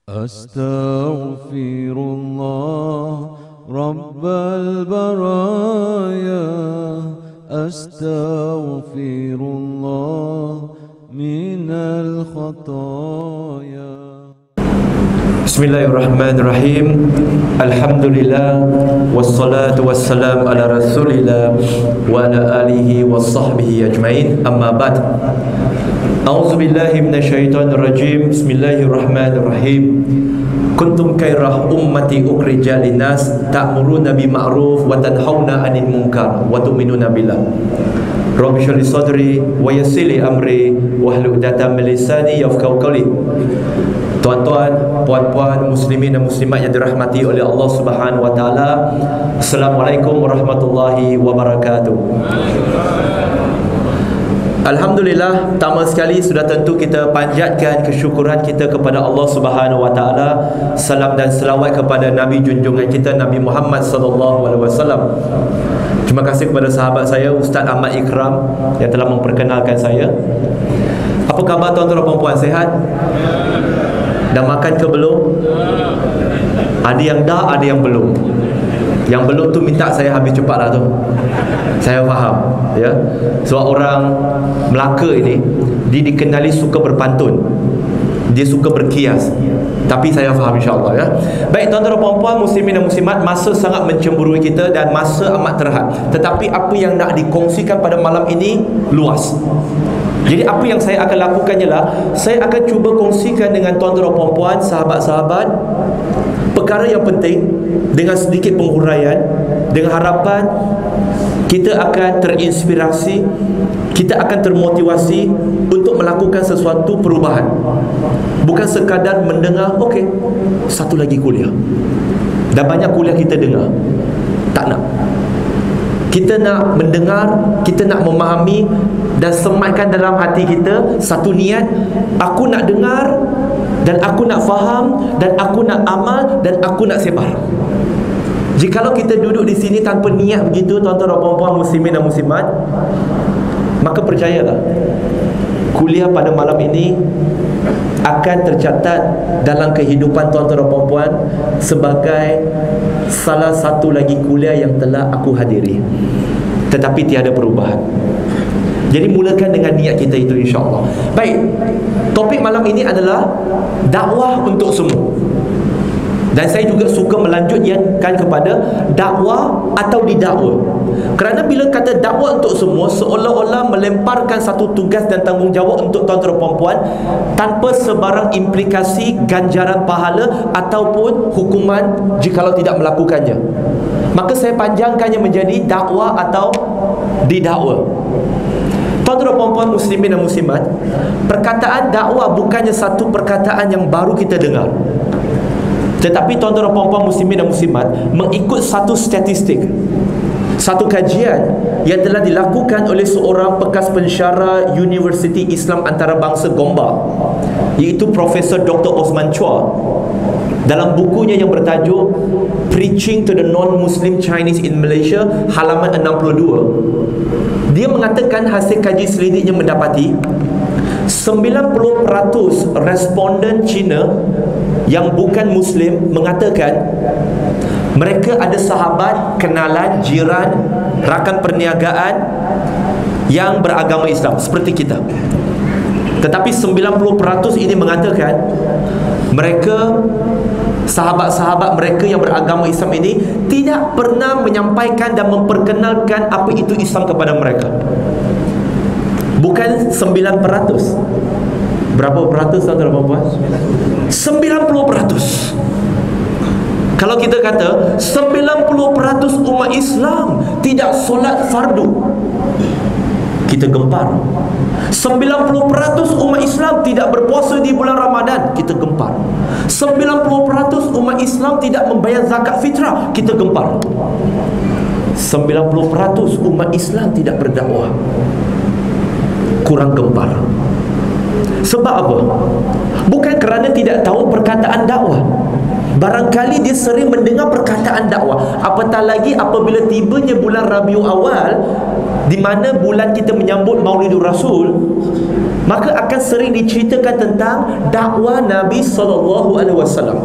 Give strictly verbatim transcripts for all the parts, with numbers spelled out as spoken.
Astaghfirullah Rabbal baraya, Astaghfirullah minal khataya. Bismillahirrahmanirrahim. Alhamdulillah wassalatu wassalam ala Rasulillah wa ala alihi wa sahbihi ajmain. Amma ba'd. A'udzu billahi minasyaitonir rajim. Bismillahirrahmanirrahim. Kuntum khairah ummati ukhrijat linnas ta'muruna bil ma'ruf wa tanhauna 'anil munkar wa tu'minuna billah. Rabbi shrah li sadri wa yassir li amri wahlul 'uqdatam min lisani yafqahu qawli. Tuan-tuan, puan-puan, muslimin dan muslimat yang dirahmati oleh Allah Subhanahu wa taala. Assalamualaikum warahmatullahi wabarakatuh. Alhamdulillah, pertama sekali sudah tentu kita panjatkan kesyukuran kita kepada Allah Subhanahu wa taala. Salam dan selawat kepada Nabi junjungan kita Nabi Muhammad sallallahu alaihi wasallam. Terima kasih kepada sahabat saya Ustaz Ahmad Ikram yang telah memperkenalkan saya. Apa khabar tuan-tuan dan puan-puan, sihat? Dah makan ke belum? Ada yang dah, ada yang belum. Yang belum tu minta saya habis cepatlah tu. Saya faham, ya. Sebab orang Melaka ini, dia dikenali suka berpantun, dia suka berkias. Tapi saya faham insya-Allah, ya. Baik tuan-tuan dan puan-puan, muslimin dan muslimat, masa sangat mencemburui kita dan masa amat terhad. Tetapi apa yang nak dikongsikan pada malam ini luas. Jadi apa yang saya akan lakukan ialah saya akan cuba kongsikan dengan tuan-tuan dan puan-puan, sahabat-sahabat, perkara yang penting dengan sedikit penghuraian, dengan harapan kita akan terinspirasi, kita akan termotivasi untuk melakukan sesuatu perubahan. Bukan sekadar mendengar, okey, satu lagi kuliah. Dah banyak kuliah kita dengar. Tak nak. Kita nak mendengar, kita nak memahami dan sematkan dalam hati kita satu niat, aku nak dengar dan aku nak faham dan aku nak amal dan aku nak sebar. Jikalau kita duduk di sini tanpa niat begitu, tuan-tuan dan puan-puan, muslimin dan muslimat, maka percayalah, kuliah pada malam ini akan tercatat dalam kehidupan tuan-tuan dan puan-puan sebagai salah satu lagi kuliah yang telah aku hadiri, tetapi tiada perubahan. Jadi mulakan dengan niat kita itu, insya-Allah. Baik, topik malam ini adalah dakwah untuk semua. Dan saya juga suka melanjutkan kepada dakwah atau didakwa. Kerana bila kata dakwah untuk semua, seolah-olah melemparkan satu tugas dan tanggungjawab untuk tuan-tuan dan puan-puan tanpa sebarang implikasi ganjaran pahala ataupun hukuman jikalau tidak melakukannya. Maka saya panjangkannya menjadi dakwah atau didakwa. Tuan-tuan dan puan-puan, muslimin dan muslimat, perkataan dakwah bukannya satu perkataan yang baru kita dengar. Tetapi tuan-tuan dan puan-puan, muslimin dan muslimat, mengikut satu statistik, satu kajian yang telah dilakukan oleh seorang bekas pensyarah Universiti Islam Antarabangsa Gombak, iaitu Profesor Doktor Osman Chua, dalam bukunya yang bertajuk Preaching to the Non-Muslim Chinese in Malaysia, halaman enam puluh dua, dia mengatakan hasil kaji selidiknya mendapati sembilan puluh peratus responden Cina yang bukan Muslim mengatakan mereka ada sahabat, kenalan, jiran, rakan perniagaan yang beragama Islam seperti kita. Tetapi sembilan puluh peratus ini mengatakan mereka, sahabat-sahabat mereka yang beragama Islam ini tidak pernah menyampaikan dan memperkenalkan apa itu Islam kepada mereka. Bukan sembilan peratus. Berapa peratus, tuan-tuan dan puan-puan? sembilan puluh peratus. Kalau kita kata sembilan puluh peratus umat Islam tidak solat fardu, kita gempar. sembilan puluh peratus umat Islam tidak berpuasa di bulan Ramadan, kita gempar. sembilan puluh peratus umat Islam tidak membayar zakat fitrah, kita gempar. sembilan puluh peratus umat Islam tidak berdakwah, kurang gempar. Sebab apa? Bukan kerana tidak tahu perkataan dakwah. Barangkali dia sering mendengar perkataan dakwah. Apatah lagi apabila tibanya bulan Rabiul Awal, di mana bulan kita menyambut Maulidur Rasul, maka akan sering diceritakan tentang dakwah Nabi sallallahu alaihi wasallam.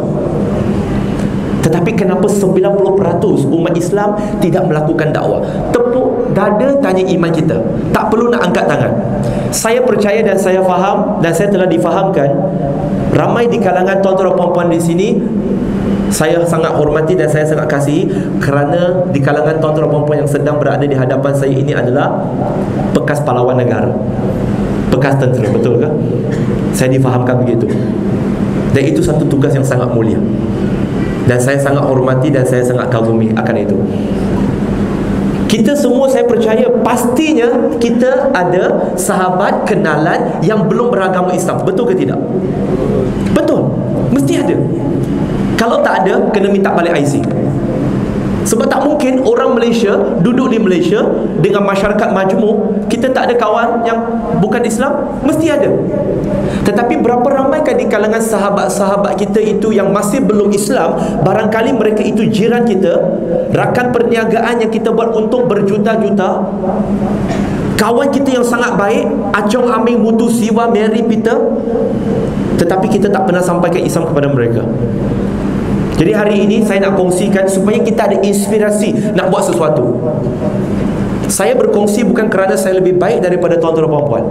Tetapi kenapa sembilan puluh peratus umat Islam tidak melakukan dakwah? Tepuk dada tanya iman kita. Tak perlu nak angkat tangan. Saya percaya dan saya faham dan saya telah difahamkan, ramai di kalangan tuan-tuan dan puan-puan di sini saya sangat hormati dan saya sangat kasihi, kerana di kalangan tuan-tuan dan puan-puan yang sedang berada di hadapan saya ini adalah bekas pahlawan negara, bekas tentera, betul ke? Saya difahamkan begitu. Dan itu satu tugas yang sangat mulia, dan saya sangat hormati dan saya sangat kagumi akan itu. Kita semua, saya percaya pastinya kita ada sahabat kenalan yang belum beragama Islam. Betul ke tidak? Betul, mesti ada. Kalau tak ada, kena minta balik I C. Sebab tak mungkin orang Malaysia duduk di Malaysia dengan masyarakat majmuk, kita tak ada kawan yang bukan Islam. Mesti ada. Tetapi berapa ramaikah di kalangan sahabat-sahabat kita itu yang masih belum Islam? Barangkali mereka itu jiran kita, rakan perniagaan yang kita buat untuk berjuta-juta, kawan kita yang sangat baik, Acong, Aming, Mutu, Siwa, Mary, Peter, tetapi kita tak pernah sampaikan Islam kepada mereka. Jadi hari ini saya nak kongsikan supaya kita ada inspirasi nak buat sesuatu. Saya berkongsi bukan kerana saya lebih baik daripada tuan-tuan dan puan-puan.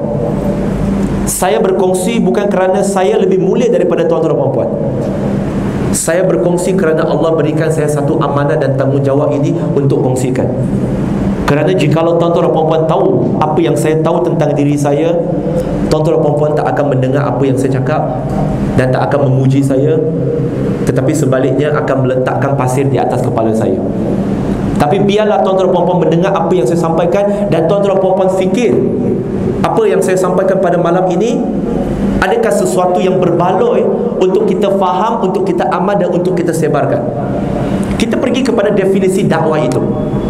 Saya berkongsi bukan kerana saya lebih mulia daripada tuan-tuan dan puan-puan. Saya berkongsi kerana Allah berikan saya satu amanah dan tanggungjawab ini untuk kongsikan. Kerana jikalau tuan-tuan dan puan-puan tahu apa yang saya tahu tentang diri saya, tuan-tuan dan puan-puan tak akan mendengar apa yang saya cakap dan tak akan memuji saya, tetapi sebaliknya akan meletakkan pasir di atas kepala saya. Tapi biarlah tuan-tuan dan puan-puan mendengar apa yang saya sampaikan, dan tuan-tuan dan puan-puan fikir apa yang saya sampaikan pada malam ini adakah sesuatu yang berbaloi untuk kita faham, untuk kita amal dan untuk kita sebarkan. Kita pergi kepada definisi dakwah itu.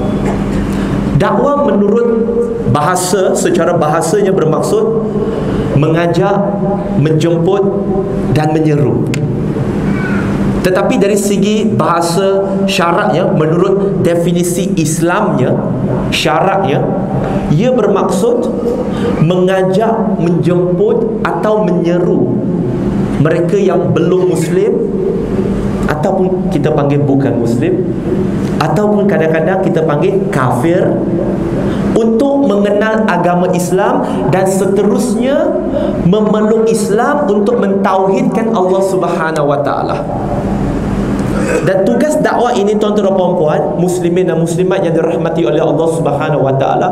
Dakwah menurut bahasa, secara bahasanya bermaksud mengajak, menjemput dan menyeru. Tetapi dari segi bahasa syaraknya, menurut definisi Islamnya, syaraknya, ia bermaksud mengajak, menjemput atau menyeru mereka yang belum Muslim, ataupun kita panggil bukan Muslim, ataupun kadang-kadang kita panggil kafir, untuk mengenal agama Islam dan seterusnya memeluk Islam untuk mentauhidkan Allah Subhanahu wa taala. Dan tugas dakwah ini tuan-tuan dan puan-puan, muslimin dan muslimat yang dirahmati oleh Allah Subhanahu wa taala,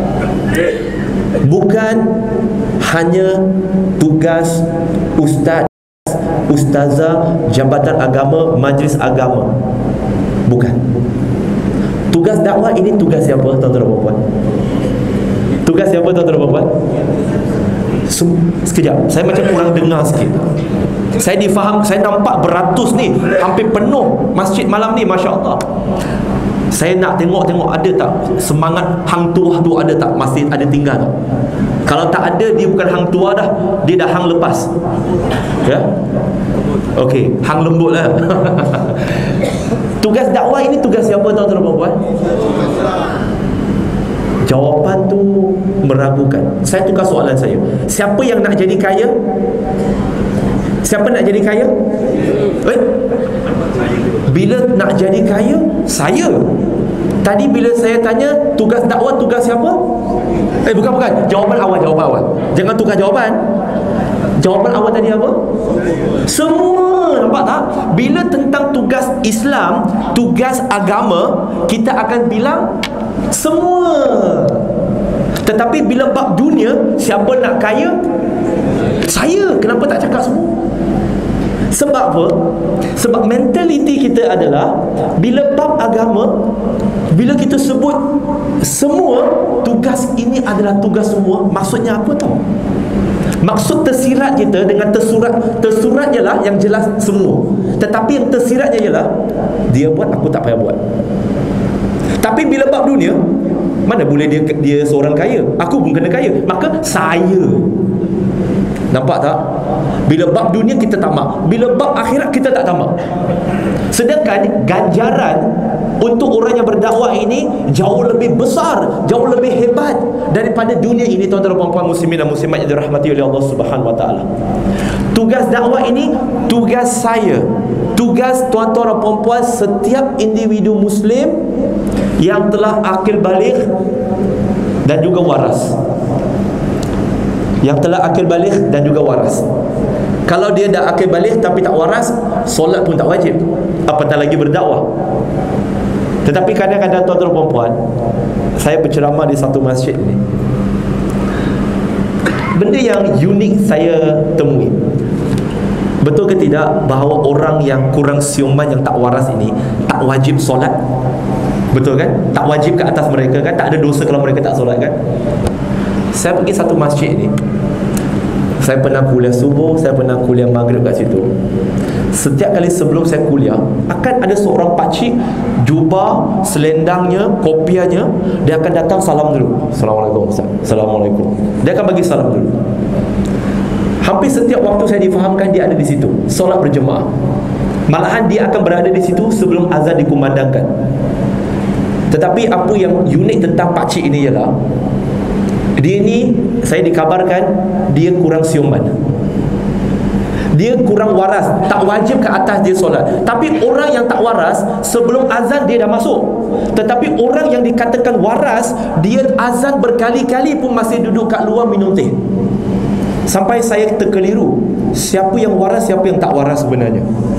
bukan hanya tugas ustaz, ustazah, jabatan agama, majlis agama. Bukan. Tugas dakwah ini tugas siapa tuan-tuan dan puan-puan? Tugas siapa tuan-tuan dan puan-puan? Sekejap, saya macam kurang dengar sikit. Saya difaham, saya nampak beratus ni, hampir penuh masjid malam ni, Masya Allah. Saya nak tengok-tengok ada tak semangat hang tuah tu, ada tak, masih ada tinggal tak? Kalau tak ada, dia bukan hang tua dah, dia dah hang lepas. Ya? Okey, hang lembut lah. Tugas dakwah ini tugas siapa tuan-tuan dan puan-puan? Jawapan tu meragukan. Saya tukar soalan saya. Siapa yang nak jadi kaya? Siapa nak jadi kaya? Eh? Bila nak jadi kaya? Saya. Tadi bila saya tanya tugas dakwah, tugas siapa? Eh bukan bukan. Jawapan awal, jawapan awal. Jangan tukar jawapan. Jawapan awal tadi apa? Semua. Nampak tak? Bila tentang tugas Islam, tugas agama, kita akan bilang semua. Tetapi bila bab dunia, siapa nak kaya? Saya. Kenapa tak cakap semua? Sebab apa? Sebab mentaliti kita adalah bila bab agama, bila kita sebut semua, tugas ini adalah tugas semua, maksudnya apa tahu? Maksud tersirat kita dengan tersurat, tersurat ialah yang jelas semua, tetapi yang tersiratnya ialah dia buat, aku tak payah buat. Tapi bila bab dunia, mana boleh dia dia seorang kaya, aku pun kena kaya, maka saya. Nampak tak? Bila bab dunia kita tamak, bila bab akhirat kita tak tamak. Sedangkan ganjaran untuk orang yang berdakwah ini jauh lebih besar, jauh lebih hebat daripada dunia ini, tuan-tuan dan puan-puan muslimin dan muslimat yang dirahmati oleh Allah Subhanahu wa taala. Tugas dakwah ini tugas saya, tugas tuan-tuan dan puan-puan setiap individu muslim yang telah akil baligh dan juga waras. Yang telah akil baligh dan juga waras. Kalau dia dah akil baligh tapi tak waras, solat pun tak wajib, apatah lagi berdakwah. Tetapi kadang-kadang tuan-tuan dan puan-puan, saya berceramah di satu masjid ini, benda yang unik saya temui. Betul ke tidak bahawa orang yang kurang siuman, yang tak waras ini tak wajib solat? Betul kan? Tak wajib ke atas mereka kan? Tak ada dosa kalau mereka tak solat kan? Saya pergi satu masjid ni, saya pernah kuliah subuh, saya pernah kuliah maghrib kat situ. Setiap kali sebelum saya kuliah, akan ada seorang pakcik, jubah, selendangnya, kopiahnya, dia akan datang salam dulu. Assalamualaikum Ustaz. Assalamualaikum. Dia akan bagi salam dulu. Hampir setiap waktu saya difahamkan dia ada di situ, solat berjemaah. Malahan dia akan berada di situ sebelum azan dikumandangkan. Tetapi apa yang unik tentang pakcik ini ialah, dia ni, saya dikabarkan dia kurang siuman, dia kurang waras, tak wajib ke atas dia solat. Tapi orang yang tak waras, sebelum azan dia dah masuk. Tetapi orang yang dikatakan waras, dia azan berkali-kali pun masih duduk kat luar minum teh. Sampai saya terkeliru, siapa yang waras, siapa yang tak waras sebenarnya.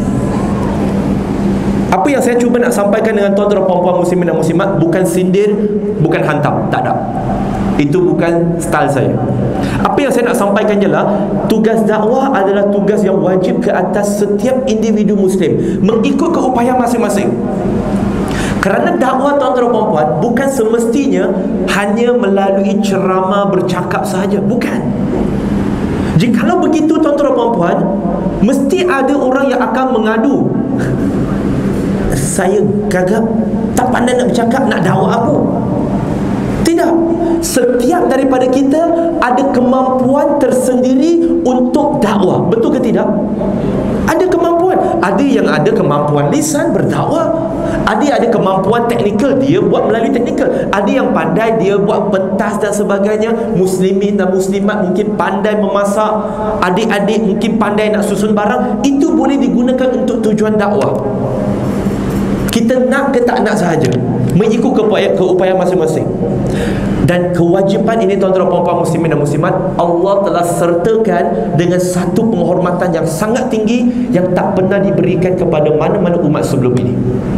Apa yang saya cuba nak sampaikan dengan tuan-tuan dan puan-puan muslimin dan muslimat, bukan sindir, bukan hantam, tak ada. Itu bukan style saya. Apa yang saya nak sampaikan ialah, tugas dakwah adalah tugas yang wajib ke atas setiap individu muslim, mengikut keupayaan masing-masing. Kerana dakwah, tuan-tuan dan puan-puan, bukan semestinya hanya melalui ceramah bercakap sahaja, bukan. Jikalau begitu, tuan-tuan dan puan-puan, mesti ada orang yang akan mengadu, saya gagap, tak pandai nak bercakap, nak dakwah apa? Tidak. Setiap daripada kita ada kemampuan tersendiri untuk dakwah. Betul ke tidak? Ada kemampuan. Ada yang ada kemampuan lisan berdakwah, ada yang ada kemampuan teknikal, dia buat melalui teknikal. Ada yang pandai, dia buat pentas dan sebagainya. Muslimin dan muslimat mungkin pandai memasak, adik-adik mungkin pandai nak susun barang. Itu boleh digunakan untuk tujuan dakwah. Kita nak ke tak nak sahaja, mengikut keupayaan, keupayaan masing-masing. Dan kewajipan ini, tuan-tuan dan puan-puan muslimin dan muslimat, Allah telah sertakan dengan satu penghormatan yang sangat tinggi yang tak pernah diberikan kepada mana-mana umat sebelum ini.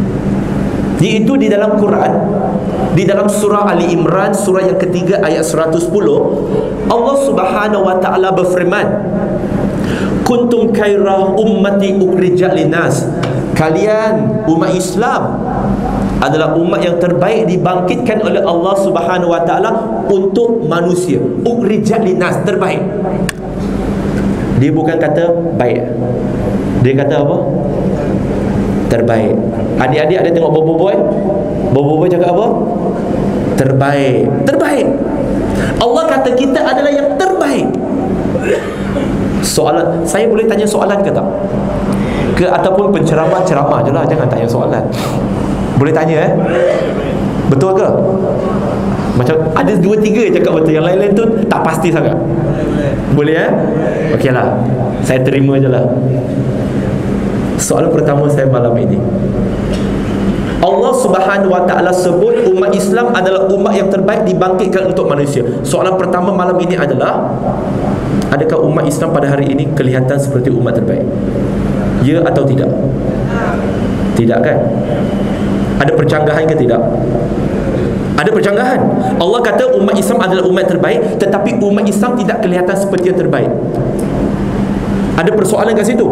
Iaitu di dalam Quran, di dalam surah Ali Imran, surah yang ketiga ayat seratus sepuluh, Allah Subhanahu wa taala berfirman, kuntum khaira ummati ukhrijat linnas, kalian umat Islam adalah umat yang terbaik dibangkitkan oleh Allah Subhanahu wa taala untuk manusia. Ukhrijat linnas, terbaik. Dia bukan kata baik, dia kata apa? Terbaik. Adik-adik ada tengok Bobo Boy? Bobo Boy cakap apa? Terbaik. Terbaik. Allah kata kita adalah yang terbaik. Soalan, saya boleh tanya soalan ke tak? Ke ataupun penceramah-ceramah je lah, jangan tanya soalan. Boleh tanya eh? Betul ke? Macam ada dua tiga yang cakap betul, yang lain-lain tu tak pasti sangat. Boleh eh? Okey lah, saya terima je lah. Soalan pertama saya malam ini, Allah Subhanahu wa taala sebut umat Islam adalah umat yang terbaik dibangkitkan untuk manusia. Soalan pertama malam ini adalah, adakah umat Islam pada hari ini kelihatan seperti umat terbaik? Ya atau tidak? Tidak kan? Ada percanggahan ke tidak? Ada percanggahan. Allah kata umat Islam adalah umat terbaik, tetapi umat Islam tidak kelihatan seperti yang terbaik. Ada persoalan kat situ.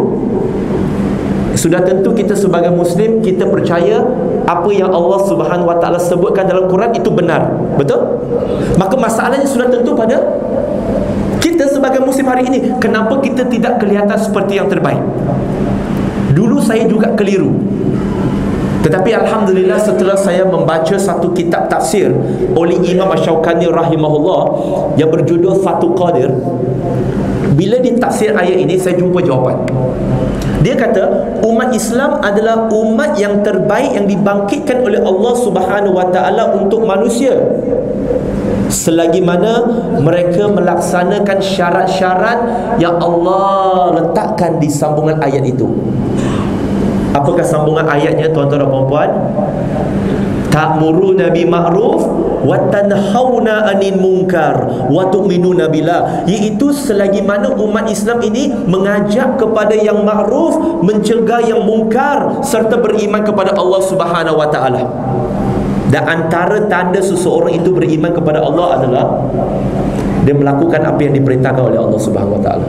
Sudah tentu kita sebagai Muslim, kita percaya apa yang Allah Subhanahu wa taala sebutkan dalam Quran itu benar. Betul? Maka masalahnya sudah tentu pada kita sebagai Muslim hari ini. Kenapa kita tidak kelihatan seperti yang terbaik? Dulu saya juga keliru. Tetapi Alhamdulillah, setelah saya membaca satu kitab tafsir oleh Imam Asy-Syaukani rahimahullah yang berjudul Fathul Qadir, bila ditafsir ayat ini, saya jumpa jawapan. Dia kata umat Islam adalah umat yang terbaik yang dibangkitkan oleh Allah Subhanahu Wa Taala untuk manusia, selagi mana mereka melaksanakan syarat-syarat yang Allah letakkan di sambungan ayat itu. Apakah sambungan ayatnya, tuan-tuan dan puan-puan? Ta'muruna bil ma'ruf wa tanhauna 'anil munkar wa tu'minuna billah, iaitu selagi mana umat Islam ini mengajak kepada yang ma'ruf, mencegah yang mungkar, serta beriman kepada Allah Subhanahu Wa Taala. Dan antara tanda seseorang itu beriman kepada Allah adalah dia melakukan apa yang diperintahkan oleh Allah Subhanahu Wa Taala.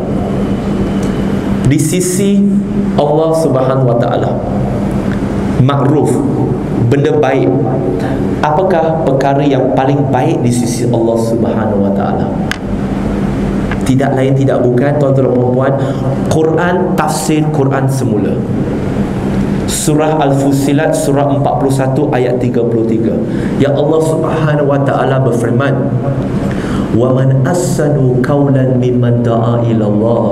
Di sisi Allah Subhanahu Wa Taala, ma'ruf, benda baik, apakah perkara yang paling baik di sisi Allah Subhanahu Wa Taala? Tidak lain tidak bukan, tuan-tuan dan puan-puan, Quran, tafsir Quran semula. Surah Al-Fussilat, surah empat puluh satu ayat tiga puluh tiga. Ya Allah Subhanahu Wa Taala berfirman, "Wa man ahsanu qawlan mimman da'a ila Allah."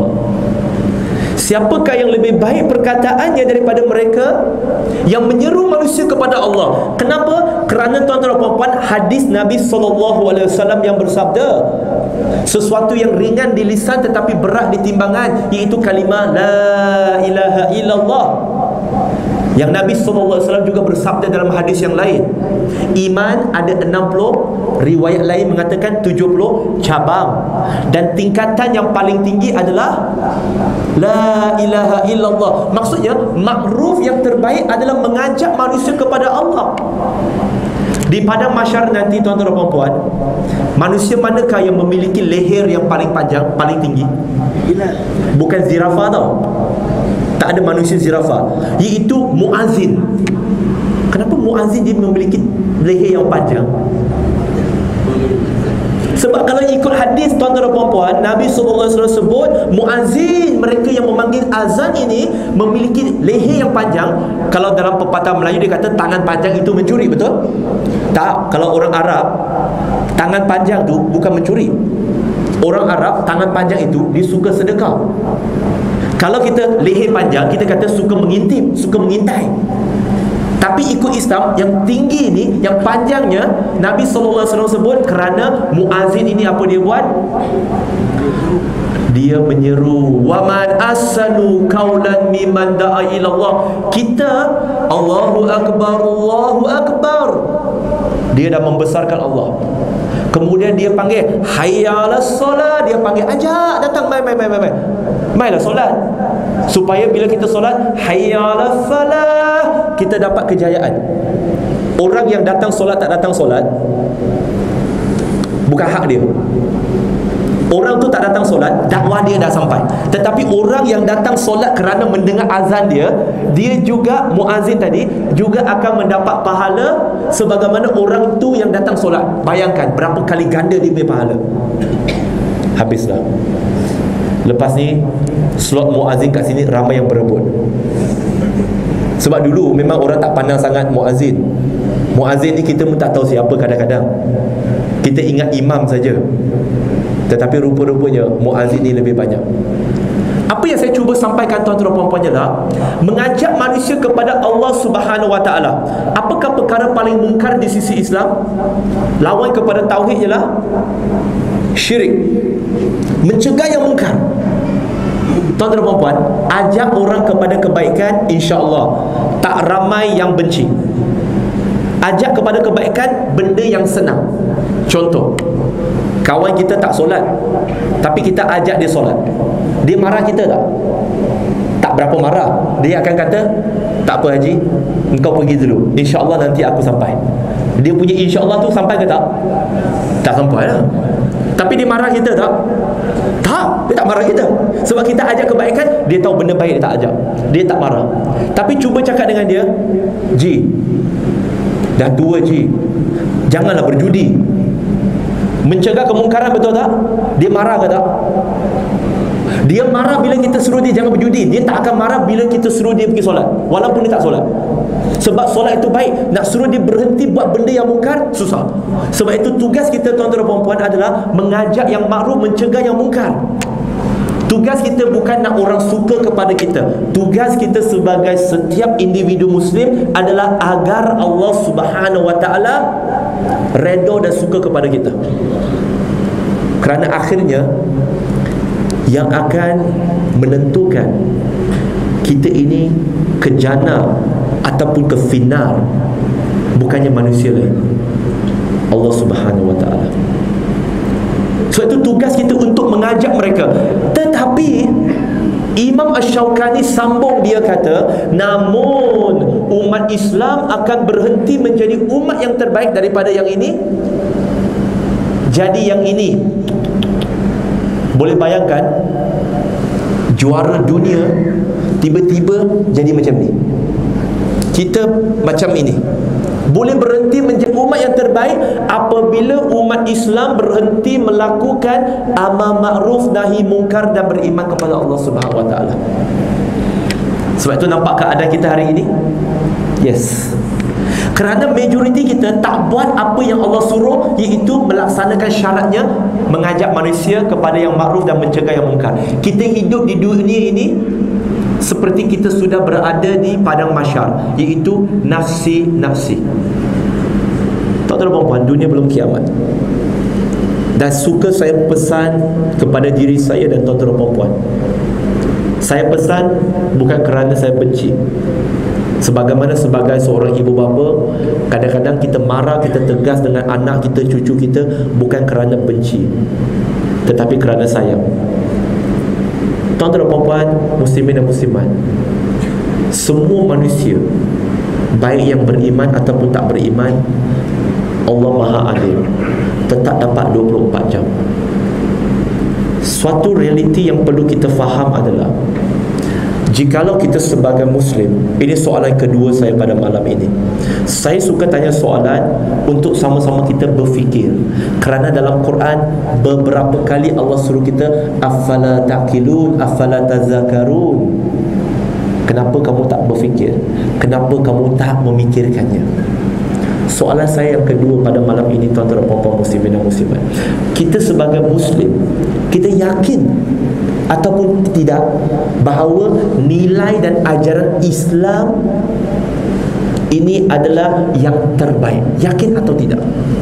Siapakah yang lebih baik perkataannya daripada mereka yang menyeru manusia kepada Allah? Kenapa? Kerana tuan-tuan dan puan-puan, hadis Nabi sallallahu alaihi wasallam yang bersabda, sesuatu yang ringan di lisan tetapi berat di timbangan, iaitu kalimah la ilaha illallah. Yang Nabi sallallahu alaihi wasallam juga bersabda dalam hadis yang lain, iman ada enam puluh, riwayat lain mengatakan tujuh puluh cabang, dan tingkatan yang paling tinggi adalah la ilaha illallah. Maksudnya makruf yang terbaik adalah mengajak manusia kepada Allah. Di padang mahsyar nanti, tuan-tuan dan puan-puan, manusia manakah yang memiliki leher yang paling panjang, paling tinggi? Bukan zirafah tau. Tak ada manusia zirafah, iaitu muazzin. Kenapa muazzin dia memiliki leher yang panjang? Sebab kalau ikut hadis, tuan-tuan dan puan-puan, Nabi sallallahu alaihi wasallam sebut muazzin, mereka yang memanggil azan ini memiliki leher yang panjang. Kalau dalam pepatah Melayu dia kata tangan panjang itu mencuri, betul? Tak. Kalau orang Arab, tangan panjang tu bukan mencuri. Orang Arab tangan panjang itu dia suka sedekah. Kalau kita leher panjang, kita kata suka mengintip, suka mengintai. Tapi ikut Islam, yang tinggi ni, yang panjangnya, Nabi sallallahu alaihi wasallam sebut kerana muazzin ini apa dia buat? Dia menyeru, wa man ahsanu qawlan mimman da'a ila Allah. Kita Allahu akbar, Allahu akbar, dia dah membesarkan Allah. Kemudian dia panggil hayya 'alas solat, dia panggil ajak datang, mai mai mai mai mai mailah solat, supaya bila kita solat hayya 'alas falah, kita dapat kejayaan. Orang yang datang solat tak datang solat bukan hak dia. Orang tu tak datang solat, dakwah dia dah sampai. Tetapi orang yang datang solat kerana mendengar azan dia, dia juga, muazzin tadi, juga akan mendapat pahala sebagaimana orang tu yang datang solat. Bayangkan berapa kali ganda dia punya pahala. Habislah. Lepas ni slot muazzin kat sini ramai yang berebut. Sebab dulu memang orang tak pandang sangat muazzin. Muazzin ni kita pun tak tahu siapa kadang-kadang. Kita ingat imam saja. Tetapi rupa-rupanya muazzin ni lebih banyak. Apa yang saya cuba sampaikan, tuan-tuan dan puan-puan, ialah mengajak manusia kepada Allah Subhanahu Wa Taala. Apakah perkara paling mungkar di sisi Islam? Lawan kepada tauhid ialah syirik. Mencegah yang mungkar. Tuan-tuan dan puan-puan, ajak orang kepada kebaikan, insya-Allah tak ramai yang benci. Ajak kepada kebaikan benda yang senang. Contoh, kawan kita tak solat, tapi kita ajak dia solat, dia marah kita tak? Tak berapa marah. Dia akan kata, tak apa Haji, engkau pergi dulu, insya-Allah nanti aku sampai. Dia punya insya-Allah tu sampai ke tak? Tak sampai lah. Tapi dia marah kita tak? Tak, dia tak marah kita. Sebab kita ajak kebaikan, dia tahu benda baik, dia tak ajak, dia tak marah. Tapi cuba cakap dengan dia, Ji, dah tua Ji, janganlah berjudi. Mencegah kemungkaran, betul tak? Dia marah ke tak? Dia marah bila kita suruh dia jangan berjudi. Dia tak akan marah bila kita suruh dia pergi solat, walaupun dia tak solat. Sebab solat itu baik. Nak suruh dia berhenti buat benda yang mungkar, susah. Sebab itu tugas kita, tuan-tuan dan puan-puan, adalah mengajak yang makruf, mencegah yang mungkar. Tugas kita bukan nak orang suka kepada kita. Tugas kita sebagai setiap individu Muslim adalah agar Allah Subhanahu Wa Taala redha dan suka kepada kita. Kerana akhirnya yang akan menentukan kita ini ke jannah ataupun ke final bukannya manusia lain, Allah Subhanahu Wa Taala. Sebab itu tugas kita untuk mengajak mereka. Tetapi Imam Asy-Syaukani sambung, dia kata, namun umat Islam akan berhenti menjadi umat yang terbaik daripada yang ini jadi yang ini. Boleh bayangkan juara dunia tiba-tiba jadi macam ni. Kita macam ini. Boleh berhenti menjadi umat yang terbaik apabila umat Islam berhenti melakukan amar ma'ruf nahi mungkar dan beriman kepada Allah Subhanahu Wa Taala. Sebab itu nampak keadaan kita hari ini? Yes. Kerana majoriti kita tak buat apa yang Allah suruh, iaitu melaksanakan syaratnya, mengajak manusia kepada yang ma'ruf dan mencegah yang mungkar. Kita hidup di dunia ini seperti kita sudah berada di padang mahsyar, iaitu nafsi-nafsi. Tuan-tuan dan puan, dunia belum kiamat. Dan suka saya pesan kepada diri saya dan tuan-tuan dan puan, saya pesan bukan kerana saya benci. Sebagaimana sebagai seorang ibu bapa, kadang-kadang kita marah, kita tegas dengan anak kita, cucu kita, bukan kerana benci, tetapi kerana sayang. Tuan-tuan dan puan, muslimin dan muslimat, semua manusia, baik yang beriman ataupun tak beriman, Allah Maha Adil, tetap dapat dua puluh empat jam. Suatu realiti yang perlu kita faham adalah, jikalau kita sebagai Muslim, ini soalan kedua saya pada malam ini. Saya suka tanya soalan untuk sama-sama kita berfikir. Kerana dalam Quran beberapa kali Allah suruh kita, afala taqilun, afala tazakarun. Kenapa kamu tak berfikir? Kenapa kamu tak memikirkannya? Soalan saya yang kedua pada malam ini, tuan-tuan dan puan-puan muslimin dan muslimat, kita sebagai Muslim, kita yakin ataupun tidak bahawa nilai dan ajaran Islam ini adalah yang terbaik? Yakin atau tidak?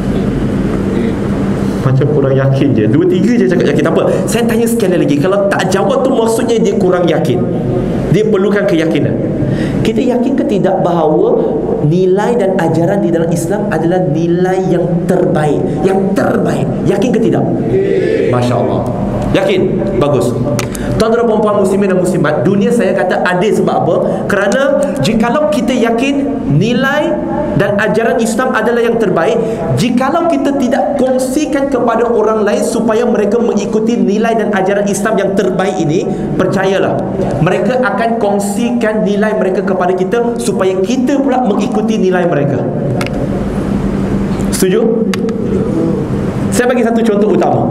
Macam kurang yakin je. Dua tiga je cakap yakin. Apa? Saya tanya sekali lagi. Kalau tak jawab tu maksudnya dia kurang yakin. Dia perlukan keyakinan. Kita yakin ke tidak bahawa nilai dan ajaran di dalam Islam adalah nilai yang terbaik? Yang terbaik. Yakin ke tidak? Masya Allah. Yakin? Bagus. Tuan-tuan dan puan-puan muslimin dan muslimat, dunia saya kata adil sebab apa? Kerana jikalau kita yakin nilai dan ajaran Islam adalah yang terbaik, jikalau kita tidak kongsikan kepada orang lain supaya mereka mengikuti nilai dan ajaran Islam yang terbaik ini, percayalah, mereka akan kongsikan nilai mereka kepada kita supaya kita pula mengikuti nilai mereka. Setuju? Saya bagi satu contoh utama.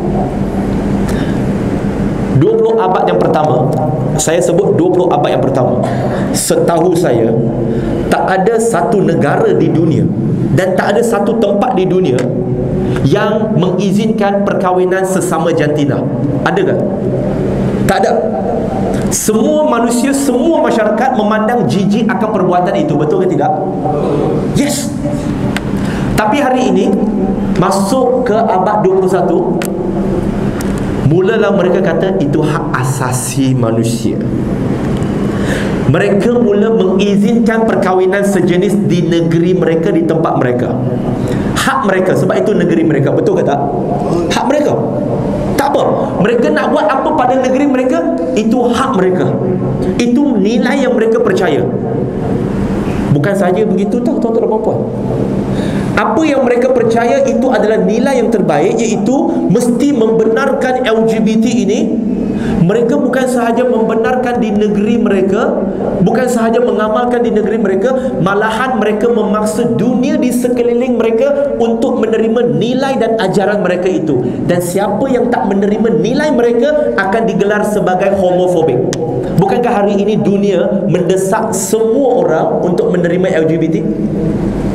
dua puluh abad yang pertama, saya sebut dua puluh abad yang pertama, setahu saya tak ada satu negara di dunia dan tak ada satu tempat di dunia yang mengizinkan perkahwinan sesama jantina. Ada tak? Tak ada. Semua manusia, semua masyarakat memandang jijik akan perbuatan itu. Betul ke tidak? Yes. Tapi hari ini masuk ke abad dua puluh satu, mulalah mereka kata itu hak asasi manusia. Mereka mula mengizinkan perkahwinan sejenis di negeri mereka, di tempat mereka. Hak mereka, sebab itu negeri mereka. Betul ke tak? Hak mereka. Tak apa, mereka nak buat apa pada negeri mereka, itu hak mereka. Itu nilai yang mereka percaya. Bukan sahaja begitu tau, tuan-tuan dan puan-puan, apa yang mereka percaya itu adalah nilai yang terbaik, iaitu mesti membenarkan L G B T ini. Mereka bukan sahaja membenarkan di negeri mereka, bukan sahaja mengamalkan di negeri mereka, malahan mereka memaksa dunia di sekeliling mereka untuk menerima nilai dan ajaran mereka itu. Dan siapa yang tak menerima nilai mereka akan digelar sebagai homofobik. Bukankah hari ini dunia mendesak semua orang untuk menerima L G B T?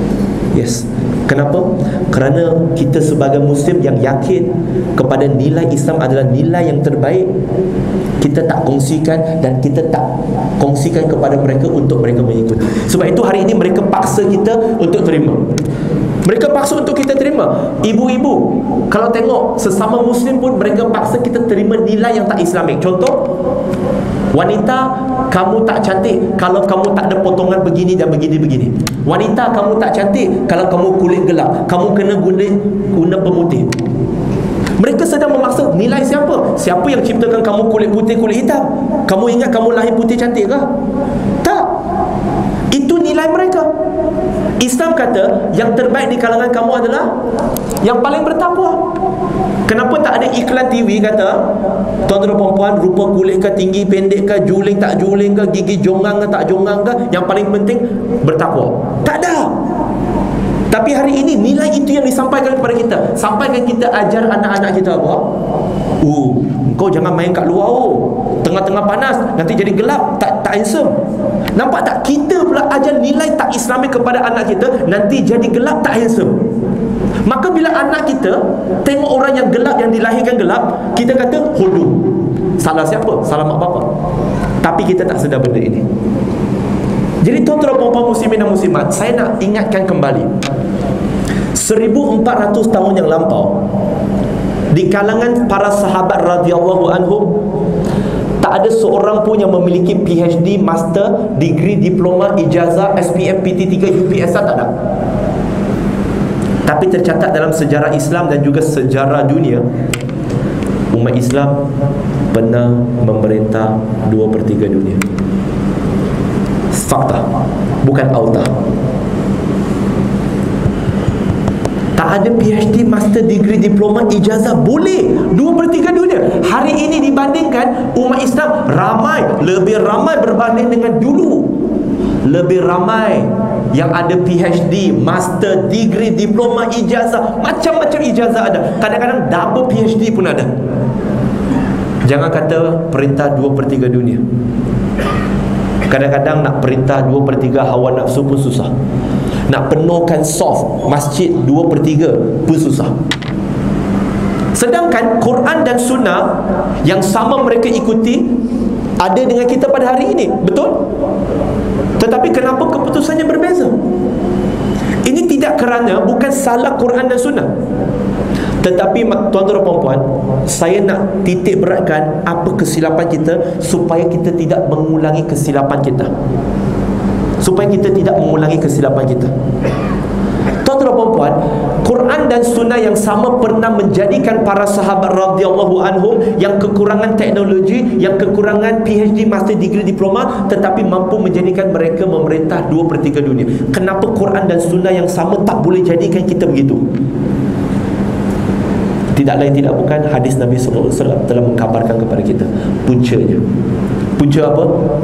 Yes. Kenapa? Kerana kita sebagai Muslim yang yakin kepada nilai Islam adalah nilai yang terbaik, kita tak kongsikan dan kita tak kongsikan kepada mereka untuk mereka mengikuti. Sebab itu hari ini mereka paksa kita untuk terima. Mereka paksa untuk kita terima. Ibu-ibu, kalau tengok sesama Muslim pun mereka paksa kita terima nilai yang tak Islamik. Contoh, wanita, kamu tak cantik kalau kamu tak ada potongan begini dan begini-begini. Wanita, kamu tak cantik kalau kamu kulit gelap, kamu kena guna guna pemutih. Mereka sedang memaksa nilai siapa? Siapa yang ciptakan kamu kulit putih, kulit hitam? Kamu ingat kamu lahir putih cantik ke? Tak. Itu nilai mereka. Islam kata yang terbaik di kalangan kamu adalah yang paling bertakwa. Kenapa tak ada iklan T V kata tuan-tuan perempuan rupa kulit ke tinggi pendek ke, juling tak juling ke, gigi jongang ke tak jongang ke, yang paling penting bertakwa? Tak ada. Tapi hari ini nilai itu yang disampaikan kepada kita. Sampaikan kita ajar anak-anak kita apa? Oh, kau jangan main kat luar oh. Tengah-tengah panas nanti jadi gelap, tak tak handsome. Nampak tak? Kita pula ajar nilai tak Islami kepada anak kita, nanti jadi gelap, tak handsome. Maka bila anak kita tengok orang yang gelap, yang dilahirkan gelap, kita kata hodoh. Salah siapa? Salah mak bapak. Tapi kita tak sedar benda ini. Jadi tuan-tuan puan-puan muslimin dan muslimat, saya nak ingatkan kembali, seribu empat ratus tahun yang lampau, di kalangan para sahabat radhiyallahu anhum, tak ada seorang pun yang memiliki P H D, master, degree, diploma, ijazah, S P M, P T tiga, U P S A, tak ada. Tapi tercatat dalam sejarah Islam dan juga sejarah dunia, umat Islam pernah memerintah dua per tiga dunia. Fakta, bukan auta. Tak ada P H D, master, degree, diploma, ijazah, boleh dua per tiga dunia. Hari ini dibandingkan umat Islam ramai, lebih ramai berbanding dengan dulu. Lebih ramai yang ada P H D, master, degree, diploma, ijazah, macam-macam ijazah ada. Kadang-kadang double P H D pun ada. Jangan kata perintah dua per tiga dunia. Kadang-kadang nak perintah dua per tiga hawa nafsu pun susah. Nak penuhkan soft masjid dua per tiga pun susah. Sedangkan Quran dan Sunnah yang sama mereka ikuti ada dengan kita pada hari ini. Betul? Tetapi kenapa keputusannya berbeza? Ini tidak kerana bukan salah Quran dan Sunnah, tetapi tuan-tuan dan puan-puan, saya nak titik beratkan apa kesilapan kita, supaya kita tidak mengulangi kesilapan kita. Supaya kita tidak mengulangi kesilapan kita. Tuan-tuan dan puan-puan, Quran dan Sunnah yang sama pernah menjadikan para sahabat radhiyallahu anhum yang kekurangan teknologi, yang kekurangan P H D, master, degree, diploma, tetapi mampu menjadikan mereka memerintah dua per tiga dunia. Kenapa Quran dan Sunnah yang sama tak boleh jadikan kita begitu? Tidak lain tidak bukan hadis Nabi sallallahu alaihi wasallam telah mengkabarkan kepada kita puncanya. Punca apa?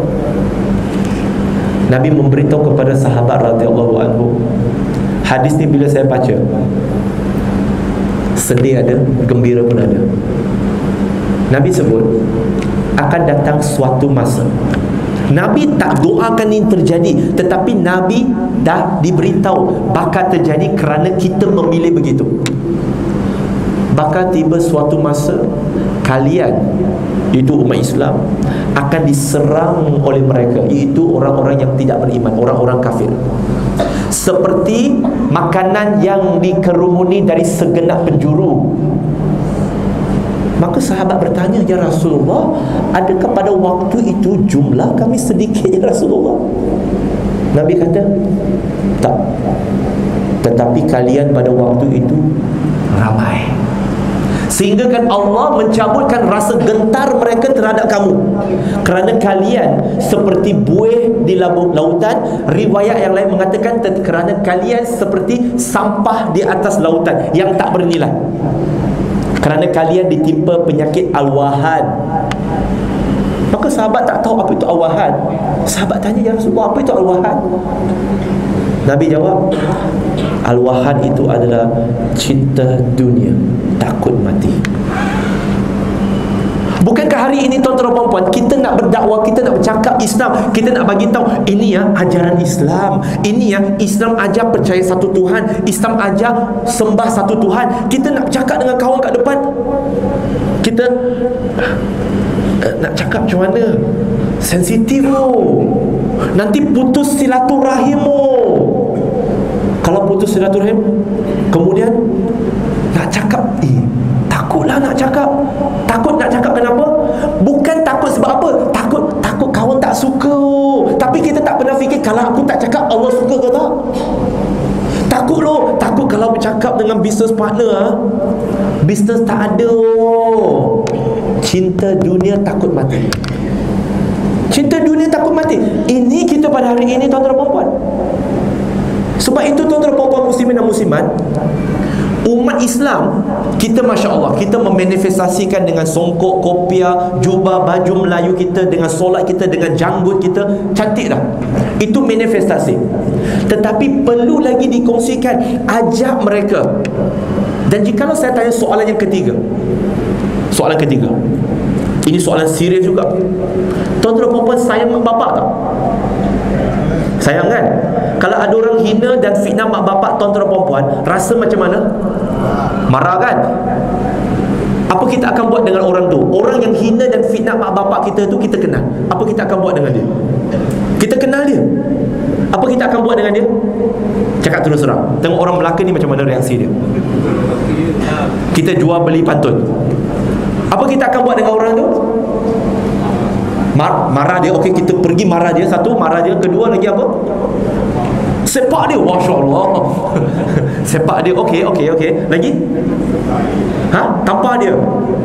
Nabi memberitahu kepada sahabat radhiyallahu anhu. Hadis ni bila saya baca, sedih ada, gembira pun ada. Nabi sebut akan datang suatu masa, Nabi tak doakan ini terjadi, tetapi Nabi dah diberitahu bakal terjadi kerana kita memilih begitu. Bakal tiba suatu masa kalian, iaitu umat Islam, akan diserang oleh mereka, iaitu orang-orang yang tidak beriman, orang-orang kafir, seperti makanan yang dikerumuni dari segenap penjuru. Maka sahabat bertanya, ya Rasulullah, adakah pada waktu itu jumlah kami sedikit ya Rasulullah? Nabi kata, tak, tetapi kalian pada waktu itu ramai, sehingga kan Allah mencabutkan rasa gentar mereka terhadap kamu, kerana kalian seperti buih di lautan. Riwayat yang lain mengatakan kerana kalian seperti sampah di atas lautan yang tak bernilai, kerana kalian ditimpa penyakit al-wahan. Maka sahabat tak tahu apa itu al-wahan. Sahabat tanya, ya Rasulullah, apa itu al-wahan? Nabi jawab, al-wahan itu adalah cinta dunia, takut mati. Bukankah hari ini tuan-tuan dan puan, kita nak berdakwah, kita nak bercakap Islam, kita nak bagi tahu ini ya ajaran Islam, ini ya Islam ajar percaya satu Tuhan, Islam ajar sembah satu Tuhan. Kita nak cakap dengan kawan kat depan, kita uh, nak cakap macam mana? Sensitif oh. Nanti putus silaturahim oh. Kalau putus silaturahim, kemudian nak cakap, eh takutlah nak cakap. Takut nak cakap kenapa? Bukan takut sebab apa? Takut takut kawan tak suka. Tapi kita tak pernah fikir, kalau aku tak cakap, Allah suka ke tak? Takut loh. Takut kalau bercakap dengan business partner ha? Business tak ada oh. Cinta dunia takut mati. Cinta dunia takut mati. Ini kita pada hari ini tuan-tuan dan puan-puan. Sebab itu tuan-tuan dan puan-puan muslimin dan muslimat, umat Islam kita Masya Allah, kita memanifestasikan dengan songkok, kopiah, jubah, baju Melayu kita, dengan solat kita, dengan janggut kita, cantik dah. Itu manifestasi. Tetapi perlu lagi dikongsikan, ajak mereka. Dan jikalau saya tanya soalan yang ketiga, soalan ketiga, ini soalan serius juga. Tuan-tuan dan puan-puan sayang mak bapak tak? Sayang kan? Kalau ada orang hina dan fitnah mak bapak tuan-tuan dan puan-puan, rasa macam mana? Marah kan? Apa kita akan buat dengan orang tu? Orang yang hina dan fitnah mak bapak kita tu kita kenal. Apa kita akan buat dengan dia? Kita kenal dia. Apa kita akan buat dengan dia? Cakap terus terang. Tengok orang Melaka ni macam mana reaksi dia. Kita jual beli pantun. Apa kita akan buat dengan orang tu? Mar- marah dia. Okey, kita pergi marah dia. Satu, marah dia. Kedua lagi apa? Sepak dia. Masya Allah. Sepak dia. Okey, okey, okey. Lagi? Ha? Tampar dia.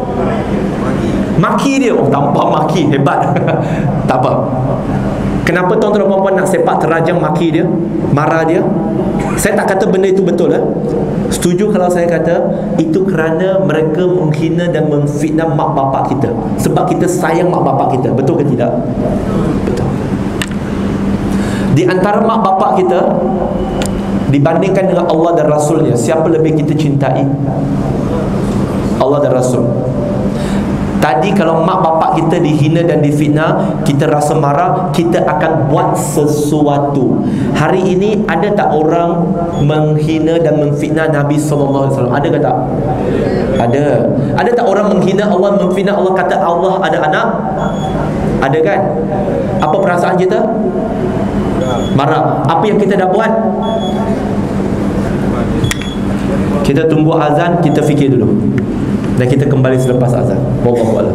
Maki dia. Oh, tampar maki. Hebat. Tak apa. Kenapa tuan-tuan dan puan-puan nak sepak terajang maki dia, marah dia? Saya tak kata benda itu betul eh? Setuju kalau saya kata itu kerana mereka menghina dan memfitnah mak bapak kita. Sebab kita sayang mak bapak kita. Betul ke tidak? Betul. Di antara mak bapak kita, dibandingkan dengan Allah dan Rasulnya, siapa lebih kita cintai? Allah dan Rasul. Tadi kalau mak bapak kita dihina dan difitnah, kita rasa marah, kita akan buat sesuatu. Hari ini ada tak orang menghina dan memfitnah Nabi sallallahu alaihi wasallam? Ada ke tak? Ada. Ada tak orang menghina Allah, memfitnah Allah, kata Allah ada anak? Ada kan? Apa perasaan kita? Marah. Apa yang kita dah buat? Kita tunggu azan, kita fikir dulu. Dan kita kembali selepas azan. Wallahu a'lam.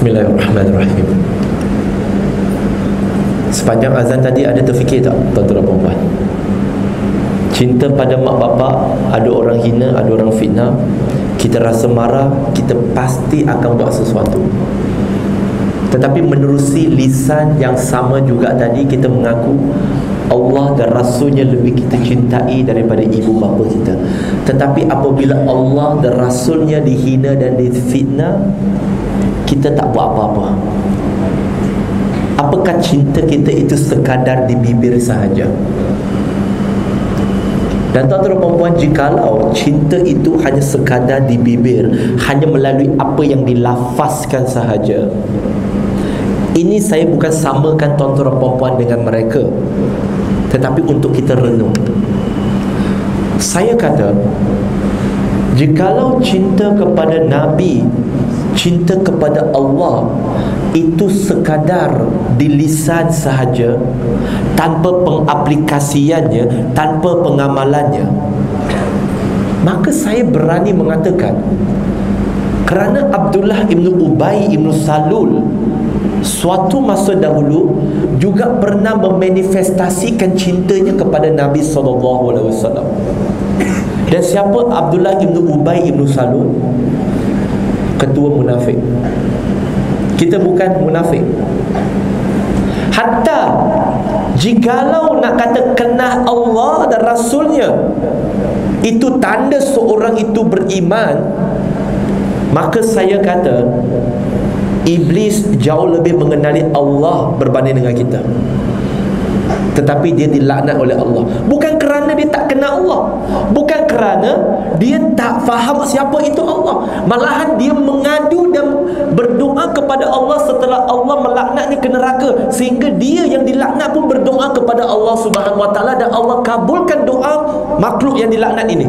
Bismillahirrahmanirrahim. Sepanjang azan tadi ada terfikir tak tuan-tuan dan puan-puan? Cinta pada mak bapak, ada orang hina, ada orang fitnah, kita rasa marah, kita pasti akan buat sesuatu. Tetapi menerusi lisan yang sama juga tadi, kita mengaku Allah dan Rasulnya lebih kita cintai daripada ibu bapa kita. Tetapi apabila Allah dan Rasulnya dihina dan difitnah, kita tak buat apa-apa. Apakah cinta kita itu sekadar di bibir sahaja? Dan tuan-tuan dan puan-puan, jikalau cinta itu hanya sekadar di bibir, hanya melalui apa yang dilafazkan sahaja, ini saya bukan samakan tuan-tuan dan puan-puan dengan mereka, tetapi untuk kita renung. Saya kata, jikalau cinta kepada Nabi, cinta kepada Allah itu sekadar di lisan sahaja, tanpa pengaplikasiannya, tanpa pengamalannya, maka saya berani mengatakan, kerana Abdullah ibn Ubay ibn Salul suatu masa dahulu juga pernah memanifestasikan cintanya kepada Nabi sallallahu alaihi wasallam. Dan siapa Abdullah ibn Ubay ibn Salul? Ketua munafik. Kita bukan munafik. Hatta jikalau nak kata kenal Allah dan Rasulnya itu tanda seorang itu beriman, maka saya kata Iblis jauh lebih mengenali Allah berbanding dengan kita. Tetapi dia dilaknat oleh Allah, bukan kerana dia tak kenal Allah, bukan kerana dia tak faham siapa itu Allah, malahan dia mengadu dan berdoa kepada Allah setelah Allah melaknatnya ke neraka, sehingga dia yang dilaknat pun berdoa kepada Allah Subhanahu Wa Taala dan Allah kabulkan doa makhluk yang dilaknat ini.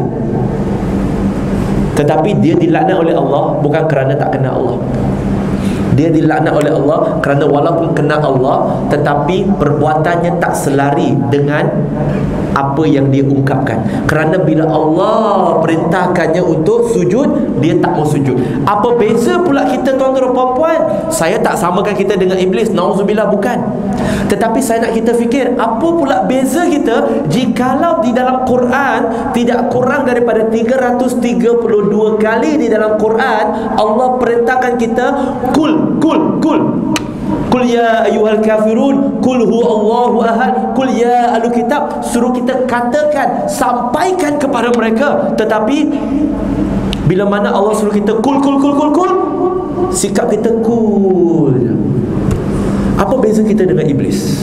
Tetapi dia dilaknat oleh Allah bukan kerana tak kenal Allah. Dia dilaknat oleh Allah kerana walaupun kenal Allah, tetapi perbuatannya tak selari dengan apa yang dia ungkapkan. Kerana bila Allah perintahkannya untuk sujud, dia tak mau sujud. Apa beza pula kita tuan-tuan dan puan-puan? Saya tak samakan kita dengan iblis, nauzubillah, bukan. Tetapi saya nak kita fikir, apa pula beza kita jikalau di dalam Quran tidak kurang daripada tiga ratus tiga puluh dua kali di dalam Quran Allah perintahkan kita kul kul kul kul ya ayyuhal kafirun, kul huwallahu ahad, kul ya ahlul kitab, suruh kita katakan, sampaikan kepada mereka. Tetapi bila mana Allah suruh kita kul kul kul kul kul, sikap kita kul. Apa beza kita dengan iblis?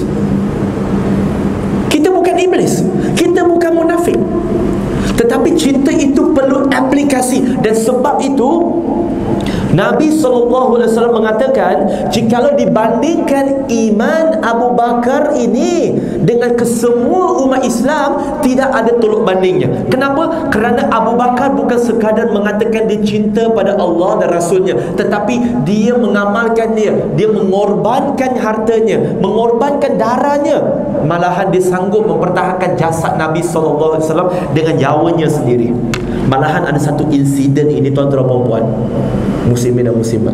Kita bukan iblis, kita bukan munafik, tetapi cinta itu perlu aplikasi. Dan sebab itu Nabi sallallahu alaihi wasallam mengatakan, jikalau dibandingkan iman Abu Bakar ini dengan kesemua umat Islam, tidak ada tolak bandingnya. Kenapa? Kerana Abu Bakar bukan sekadar mengatakan dia cinta pada Allah dan Rasulnya, tetapi dia mengamalkan dia, dia mengorbankan hartanya, mengorbankan darahnya, malahan dia sanggup mempertahankan jasad Nabi sallallahu alaihi wasallam dengan nyawanya sendiri. Malahan ada satu insiden ini tuan-tuan dan puan-puan, muslimin dan muslimat.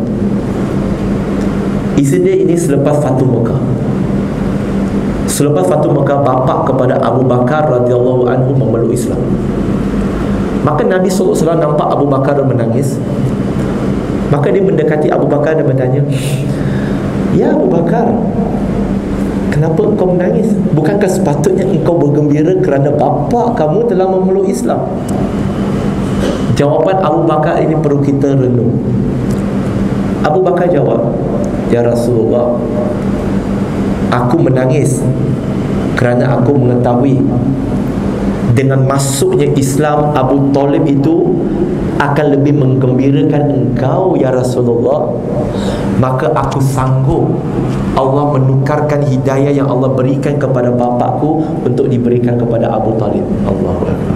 Insiden ini selepas Fatu Mekah. Selepas Fatu Mekah, bapa kepada Abu Bakar radhiyallahu anhu memeluk Islam. Maka Nabi sallallahu alaihi wasallam nampak Abu Bakar menangis. Maka dia mendekati Abu Bakar dan bertanya, "Ya Abu Bakar, kenapa engkau menangis? Bukankah sepatutnya engkau bergembira kerana bapa kamu telah memeluk Islam?" Jawapan Abu Bakar ini perlu kita renung. Abu Bakar jawab, "Ya Rasulullah, aku menangis kerana aku mengetahui dengan masuknya Islam Abu Talib itu akan lebih menggembirakan engkau ya Rasulullah. Maka aku sanggup Allah menukarkan hidayah yang Allah berikan kepada bapakku untuk diberikan kepada Abu Talib." Allahu Akbar.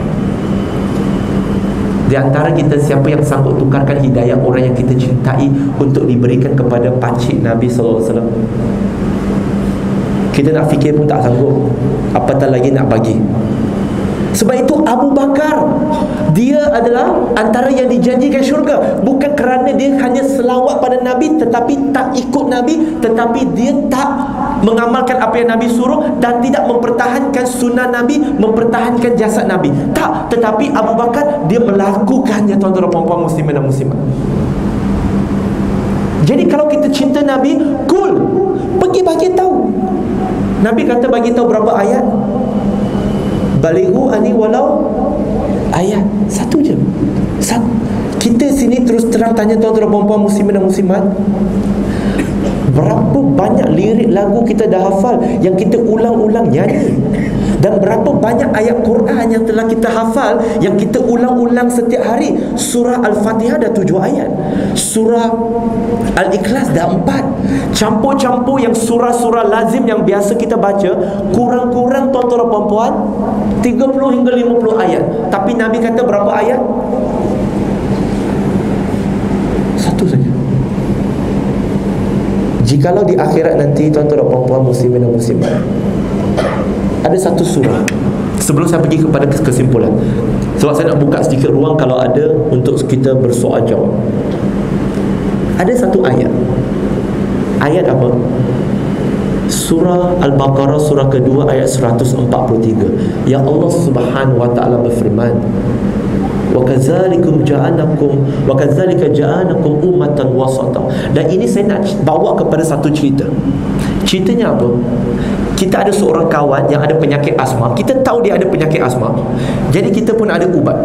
Di antara kita, siapa yang sanggup tukarkan hidayah orang yang kita cintai untuk diberikan kepada pakcik Nabi sallallahu alaihi wasallam? Kita nak fikir pun tak sanggup, apatah lagi nak bagi. Sebab itu Abu Bakar, dia adalah antara yang dijanjikan syurga, bukan kerana dia hanya selawat pada Nabi tetapi tak ikut Nabi, tetapi dia tak mengamalkan apa yang Nabi suruh dan tidak mempertahankan sunnah Nabi, mempertahankan jasad Nabi. Tak, tetapi Abu Bakar dia melakukannya, tuan-tuan dan puan-puan muslimin dan muslimat. Jadi kalau kita cinta Nabi, cool, pergi bagi tahu. Nabi kata bagi tahu berapa ayat? Balighu ani walau ayat. Satu je. Satu. Kita sini terus terang tanya tuan-tuan dan puan-puan muslimin dan muslimat, berapa banyak lirik lagu kita dah hafal yang kita ulang-ulang nyanyi, dan berapa banyak ayat Quran yang telah kita hafal yang kita ulang-ulang setiap hari. Surah Al-Fatihah dah tujuh ayat, surah Al-Ikhlas dah empat, campur-campur yang surah-surah lazim yang biasa kita baca, kurang-kurang tuan-tuan dan puan-puan tiga puluh hingga lima puluh ayat. Tapi Nabi kata berapa ayat? Satu saja. Jikalau di akhirat nanti tuan-tuan dan puan-puan muslimin dan muslimat, ada satu surah. Sebelum saya pergi kepada kesimpulan, sebab saya nak buka sedikit ruang kalau ada untuk kita bersoal jawab. Ada satu ayat. Ayat apa? Surah Al-Baqarah, surah kedua, ayat seratus empat puluh tiga. Yang Allah Subhanahu wa taala berfirman, wa kadzalikum ja'anakum wa kadzalika ja'anakum ummatan wasata. Dan ini saya nak bawa kepada satu cerita. Ceritanya apa? Kita ada seorang kawan yang ada penyakit asma. Kita tahu dia ada penyakit asma, jadi kita pun ada ubat.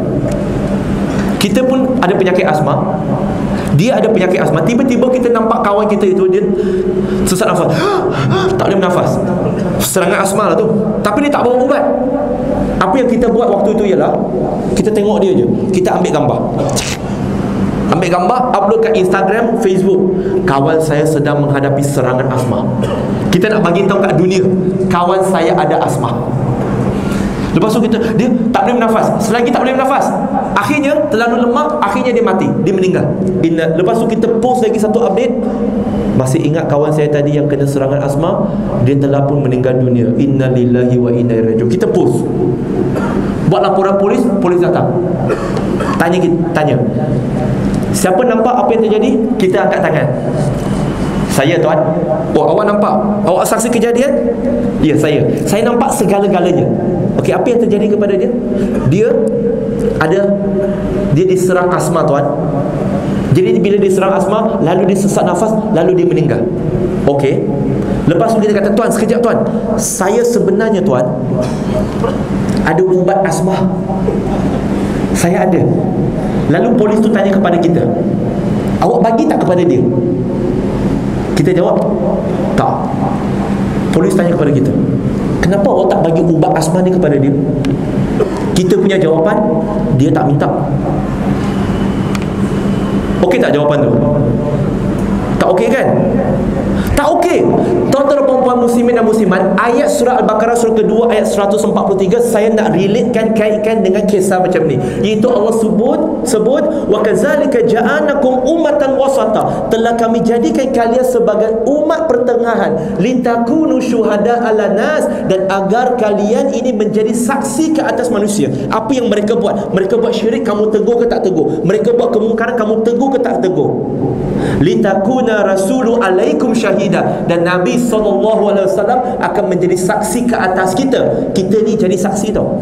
Kita pun ada penyakit asma, dia ada penyakit asma. Tiba-tiba kita nampak kawan kita itu dia sesak nafas, tak boleh bernafas, serangan asma lah tu, tapi dia tak bawa ubat. Apa yang kita buat waktu itu ialah kita tengok dia je, kita ambil gambar, ambil gambar, upload kat Instagram, Facebook. Kawan saya sedang menghadapi serangan asma. Kita nak bagi tahu kat dunia, kawan saya ada asma. Lepas tu kita, dia tak boleh bernafas. Selagi tak boleh bernafas, akhirnya terlalu lemah, akhirnya dia mati, dia meninggal. Inna. Lepas tu kita post lagi satu update, masih ingat kawan saya tadi yang kena serangan asma, dia telah pun meninggal dunia. Inna lillahi wa inna ilaihi raji'un. Kita post, buat laporan polis, polis datang, Tanya tanya siapa nampak apa yang terjadi? Kita angkat tangan. Saya, tuan. Oh, awak nampak? Awak saksi kejadian? Ya, saya. Saya nampak segala-galanya. Okey, apa yang terjadi kepada dia? Dia ada, dia diserang asma, tuan. Jadi bila diserang asma, lalu dia sesak nafas, lalu dia meninggal. Okey. Lepas tu kita kata, tuan, sekejap tuan, saya sebenarnya, tuan, ada ubat asma. Saya ada. Lalu polis tu tanya kepada kita, awak bagi tak kepada dia? Kita jawab, tak. Polis tanya kepada kita, kenapa awak tak bagi ubat asma ni kepada dia? Kita punya jawapan, dia tak minta. Okey tak jawapan tu? Tak okey kan? Tak okey. Tuan-tuan dan puan-puan muslimin dan muslimat, ayat surah Al-Baqarah surah kedua ayat seratus empat puluh tiga, saya nak relatekan, kaitkan dengan kisah macam ni. Iaitu Allah sebut sebut wa kadzalika ja'anakum ummatan wasata, telah kami jadikan kalian sebagai umat pertengahan, litakunu syuhada 'alan nas, dan agar kalian ini menjadi saksi ke atas manusia. Apa yang mereka buat? Mereka buat syirik, kamu tegur ke tak tegur? Mereka buat kemungkaran, kamu tegur ke tak tegur? Litakuna rasulu alaikum syahida, dan Nabi sallallahu alaihi wasallam akan menjadi saksi ke atas kita. Kita ni jadi saksi tau.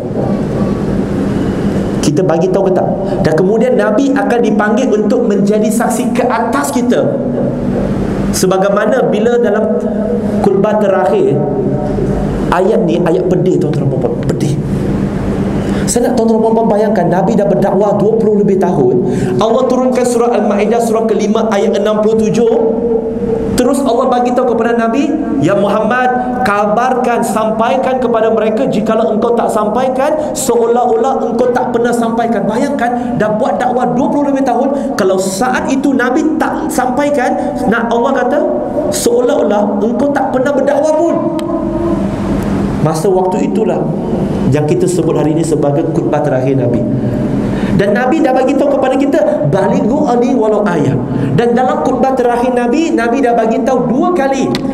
Kita bagi tahu ke tak? Dan kemudian Nabi akan dipanggil untuk menjadi saksi ke atas kita. Sebagaimana bila dalam khutbah terakhir, ayat ni ayat pedih, tuan-tuan dan puan-puan, pedih. Saya nak tuan-tuan dan puan-puan bayangkan, Nabi dah berdakwah dua puluh lebih tahun. Allah turunkan surah Al-Ma'idah surah kelima ayat enam puluh tujuh. Terus Allah bagi tahu kepada Nabi, ya Muhammad, kabarkan, sampaikan kepada mereka, jikalau engkau tak sampaikan, seolah-olah engkau tak pernah sampaikan. Bayangkan, dah buat dakwah dua puluh lebih tahun, kalau saat itu Nabi tak sampaikan, nak Allah kata seolah-olah engkau tak pernah berdakwah pun. Masa waktu itulah yang kita sebut hari ini sebagai khutbah terakhir Nabi. Dan Nabi dah bagi tahu kepada kita, balighu ani walau ayat. Dan dalam khutbah terakhir Nabi, Nabi dah bagi tahu dua kali,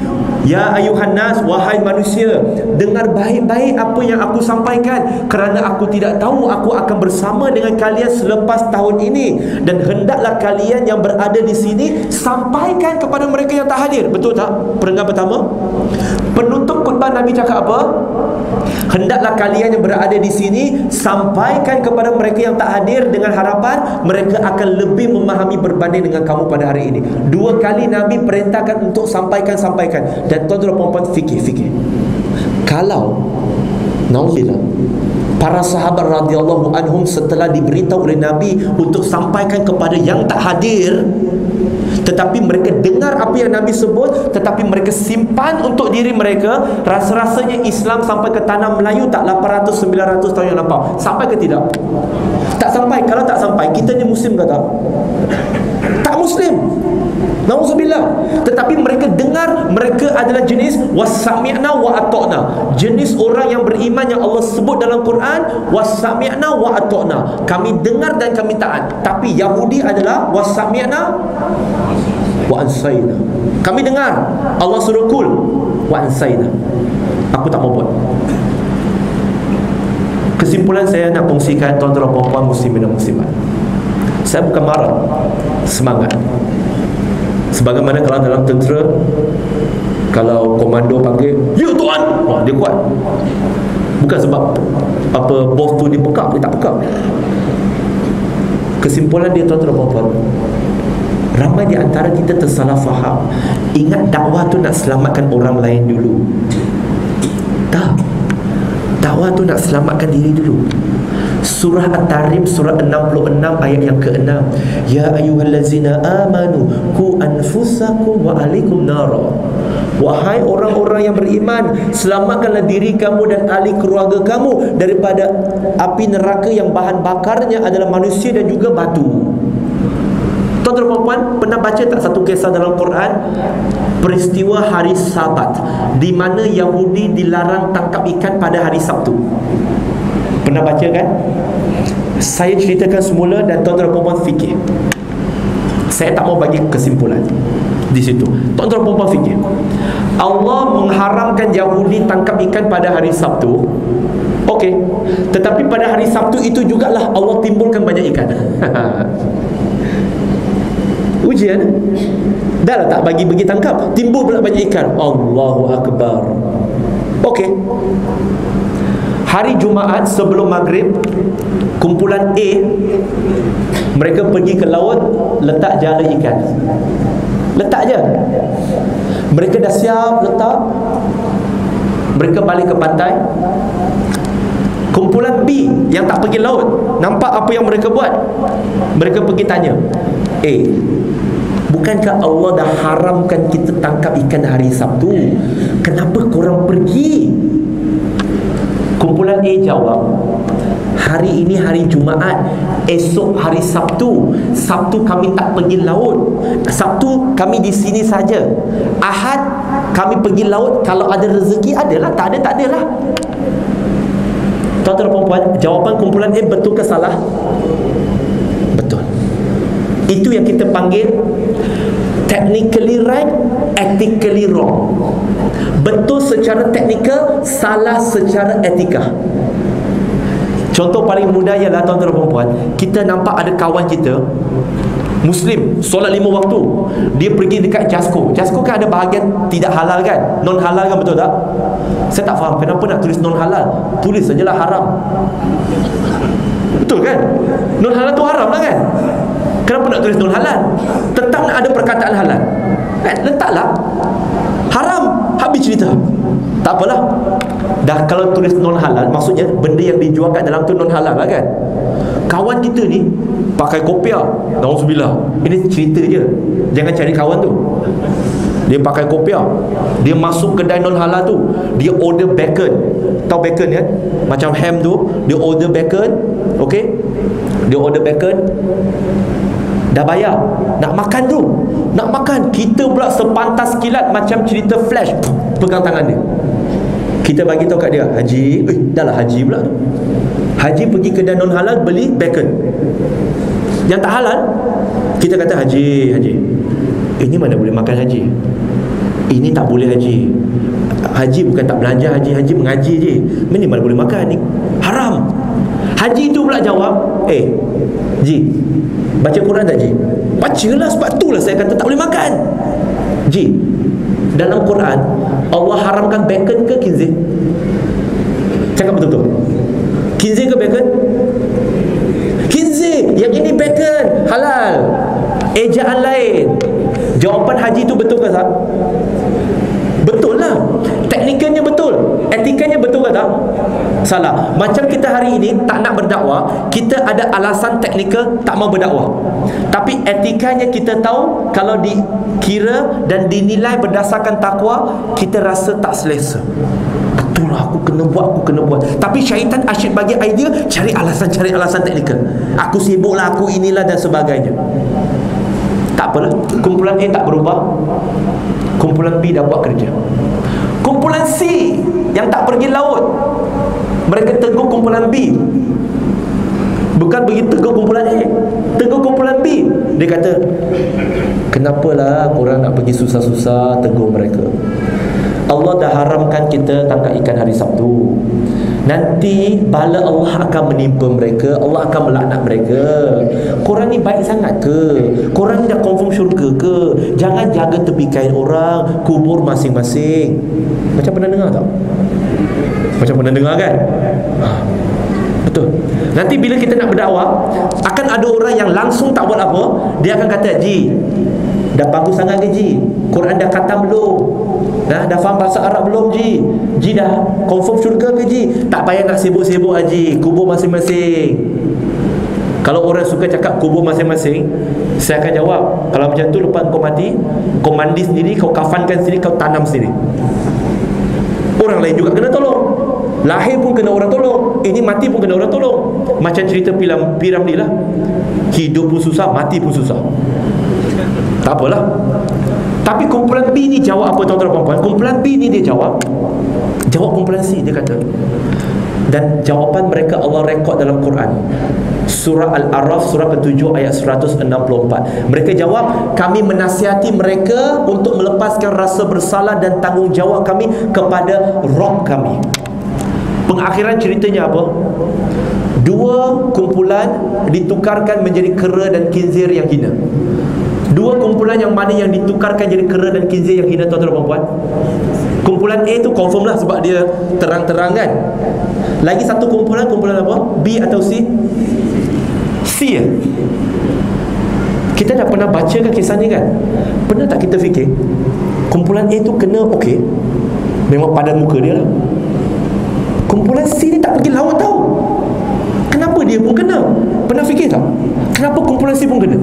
Ya ayuhan nas, wahai manusia, dengar baik-baik apa yang aku sampaikan, kerana aku tidak tahu aku akan bersama dengan kalian selepas tahun ini, dan hendaklah kalian yang berada di sini sampaikan kepada mereka yang tak hadir. Betul tak? Perenggan pertama, penutup khutbah Nabi cakap apa? Hendaklah kalian yang berada di sini sampaikan kepada mereka yang tak hadir, dengan harapan mereka akan lebih memahami berbanding dengan kamu pada hari ini. Dua kali Nabi perintahkan untuk sampaikan-sampaikan. Dan tuan-tuan dan puan-puan, fikir, fikir. Kalau nauzubillah, para sahabat radhiyallahu anhum setelah diberitahu oleh Nabi untuk sampaikan kepada yang tak hadir, tetapi mereka dengar apa yang Nabi sebut, tetapi mereka simpan untuk diri mereka, rasa-rasanya Islam sampai ke tanah Melayu tak lapan ratus sembilan ratus tahun yang lampau? Sampai ke tidak? Tak sampai. Kalau tak sampai, kita ni Muslim ke tak? Tak Muslim. Nauzubillah. Tetapi mereka dengar, mereka adalah jenis wasami'na wa ata'na, jenis orang yang beriman yang Allah sebut dalam Quran, wasami'na wa ata'na, kami dengar dan kami taat. Tapi Yahudi adalah wasami'na wa ansayna, kami dengar, Allah suruh kul, wa ansayna, aku tak mau buat. Kesimpulan saya nak kongsikan tuan-tuan dan puan-puan muslimin dan muslimat, saya bukan marah, semangat. Sebagaimana kalau dalam tentera, kalau komando panggil, ya tuan, wah, dia kuat. Bukan sebab apa bos tu dia pekak, dia tak pekak. Kesimpulan dia, tuan-tuan dan puan-puan, ramai di antara kita tersalah faham. Ingat dakwah tu nak selamatkan orang lain dulu. Tak. Dakwah tu nak selamatkan diri dulu. Surah At-Tahrim surah enam puluh enam ayat yang keenam. Ya ayyuhallazina amanu qu anfusakum wa ahlikum nara. Wahai orang-orang yang beriman, selamatkanlah diri kamu dan ahli keluarga kamu daripada api neraka yang bahan bakarnya adalah manusia dan juga batu. Tuan-tuan dan puan-puan, pernah baca tak satu kisah dalam Quran, peristiwa hari Sabat, di mana Yahudi dilarang tangkap ikan pada hari Sabtu? Pernah baca kan? Saya ceritakan semula dan tuan-tuan dan puan-puan fikir. Saya tak mau bagi kesimpulan di situ. Tuan-tuan dan puan-puan fikir. Allah mengharamkan Yahudi tangkap ikan pada hari Sabtu. Okey. Tetapi pada hari Sabtu itu jugalah Allah timbulkan banyak ikan. Ujian. Dah lah tak bagi bagi tangkap, timbul pula banyak ikan. Allahu Akbar. Okey. Hari Jumaat sebelum maghrib, kumpulan A, mereka pergi ke laut, letak jala ikan. Letak je. Mereka dah siap letak. Mereka balik ke pantai. Kumpulan B yang tak pergi laut, nampak apa yang mereka buat. Mereka pergi tanya, A, bukankah Allah dah haramkan kita tangkap ikan hari Sabtu? Kenapa korang pergi? Kumpulan A jawab, hari ini hari Jumaat, esok hari Sabtu. Sabtu kami tak pergi laut. Sabtu kami di sini saja. Ahad kami pergi laut. Kalau ada rezeki adalah, tak ada tak adalah. Tuan-tuan dan puan-puan, jawapan kumpulan A betul ke salah? Betul. Itu yang kita panggil technically right, ethically wrong. Betul secara teknikal, salah secara etika. Contoh paling mudah ialah, tuan-tuan dan puan-puan, kita nampak ada kawan kita Muslim, solat lima waktu, dia pergi dekat Jasko. Jasko kan ada bahagian tidak halal kan, non halal kan, betul tak? Saya tak faham kenapa nak tulis non halal. Tulis sajalah haram. Betul kan? Non halal tu haram lah kan? Kenapa nak tulis non halal? Tetap nak ada perkataan halal kan? Letaklah haram, habis cerita. Tak apalah. Dah kalau tulis non halal, maksudnya benda yang dijual kat dalam tu non halal lah kan? Kawan kita ni pakai kopiah, nauzubillah. Ini cerita je, jangan cari kawan tu. Dia pakai kopiah, dia masuk kedai non halal tu, dia order bacon. Tahu bacon kan? Macam ham tu, dia order bacon. Okey, dia order bacon, dah bayar, nak makan tu, nak makan. Kita pula sepantas kilat macam cerita Flash, pegang tangan dia. Kita bagi tahu kat dia, Haji, eh dah lah Haji pula tu. Haji pergi kedai non halal beli bacon. Yang tak halal, kita kata, Haji, Haji, ini mana boleh makan Haji? Ini tak boleh haji. Haji bukan tak belanja haji, haji mengaji je. Minimal boleh makan ni. Haram. Haji tu pula jawab, eh Ji, baca Quran tak Ji? Bacalah, sebab itulah saya kata tak boleh makan. Ji, dalam Quran Allah haramkan bacon ke khinzir? Cakap betul-betul. Khinzir ke bacon? Khinzir. Yang ini bacon, halal. Ejaan lain. Jawapan haji tu betul ke tak? Betul lah. Teknikalnya betul, etikanya betul ke tak? Salah. Macam kita hari ini tak nak berdakwah, kita ada alasan teknikal tak mau berdakwah, tapi etikanya kita tahu kalau dikira dan dinilai berdasarkan takwa, kita rasa tak selesa. Betul lah, aku kena buat, aku kena buat. Tapi syaitan asyik bagi idea, cari alasan, cari alasan teknikal. Aku sibuk lah, aku inilah dan sebagainya. Tak apalah, kumpulan A tak berubah, kumpulan B dah buat kerja. Kumpulan C yang tak pergi laut, mereka tegur kumpulan B. Bukan pergi tegur kumpulan A, tegur kumpulan B. Dia kata, kenapalah korang nak pergi susah-susah tegur mereka? Allah dah haramkan kita tangkap ikan hari Sabtu. Nanti bala Allah akan menimpa mereka, Allah akan melaknat mereka. Korang ni baik sangat ke? Korang ni dah confirm syurga ke? Jangan jaga tepi kain orang, kubur masing-masing. Macam pernah dengar tak? Macam pernah dengar kan? Ha, betul. Nanti bila kita nak berdakwah, akan ada orang yang langsung tak buat apa. Dia akan kata, Ji, dah bagus sangat ke Ji? Quran dah khatam belum? Dah, dah faham bahasa Arab belum Ji? Ji dah confirm syurga ke Ji? Tak payah nak sibuk-sibuk Haji, kubur masing-masing. Kalau orang suka cakap kubur masing-masing, saya akan jawab, kalau macam tu lepas kau mati, kau mandi sendiri, kau kafankan sendiri, kau tanam sendiri. Orang lain juga kena tolong. Lahir pun kena orang tolong, ini mati pun kena orang tolong. Macam cerita Piram, Piram ni lah. Hidup pun susah, mati pun susah. Tak apalah. Tapi kumpulan B ni jawab apa, tuan-tuan dan puan-puan? Kumpulan B ni dia jawab, jawab kumpulan C. Dia kata, dan jawapan mereka Allah rekod dalam Quran, surah Al-A'raf surah ketujuh ayat seratus enam puluh empat. Mereka jawab, kami menasihati mereka untuk melepaskan rasa bersalah dan tanggungjawab kami kepada Rabb kami. Pengakhiran ceritanya apa? Dua kumpulan ditukarkan menjadi kera dan khinzir yang hina. Dua kumpulan yang mana yang ditukarkan jadi kera dan khinzir yang hina, tuan-tuan dan puan-puan? Kumpulan A tu confirm lah sebab dia terang-terang kan. Lagi satu kumpulan, kumpulan apa? B atau C? C ya? Kita dah pernah baca kan kisah ni kan? Pernah tak kita fikir kumpulan A tu kena okey, memang padan muka dia lah. Kumpulan C ni tak pergi laut tau. Kenapa dia pun kena? Pernah fikir tak? Kenapa kumpulan C pun kena?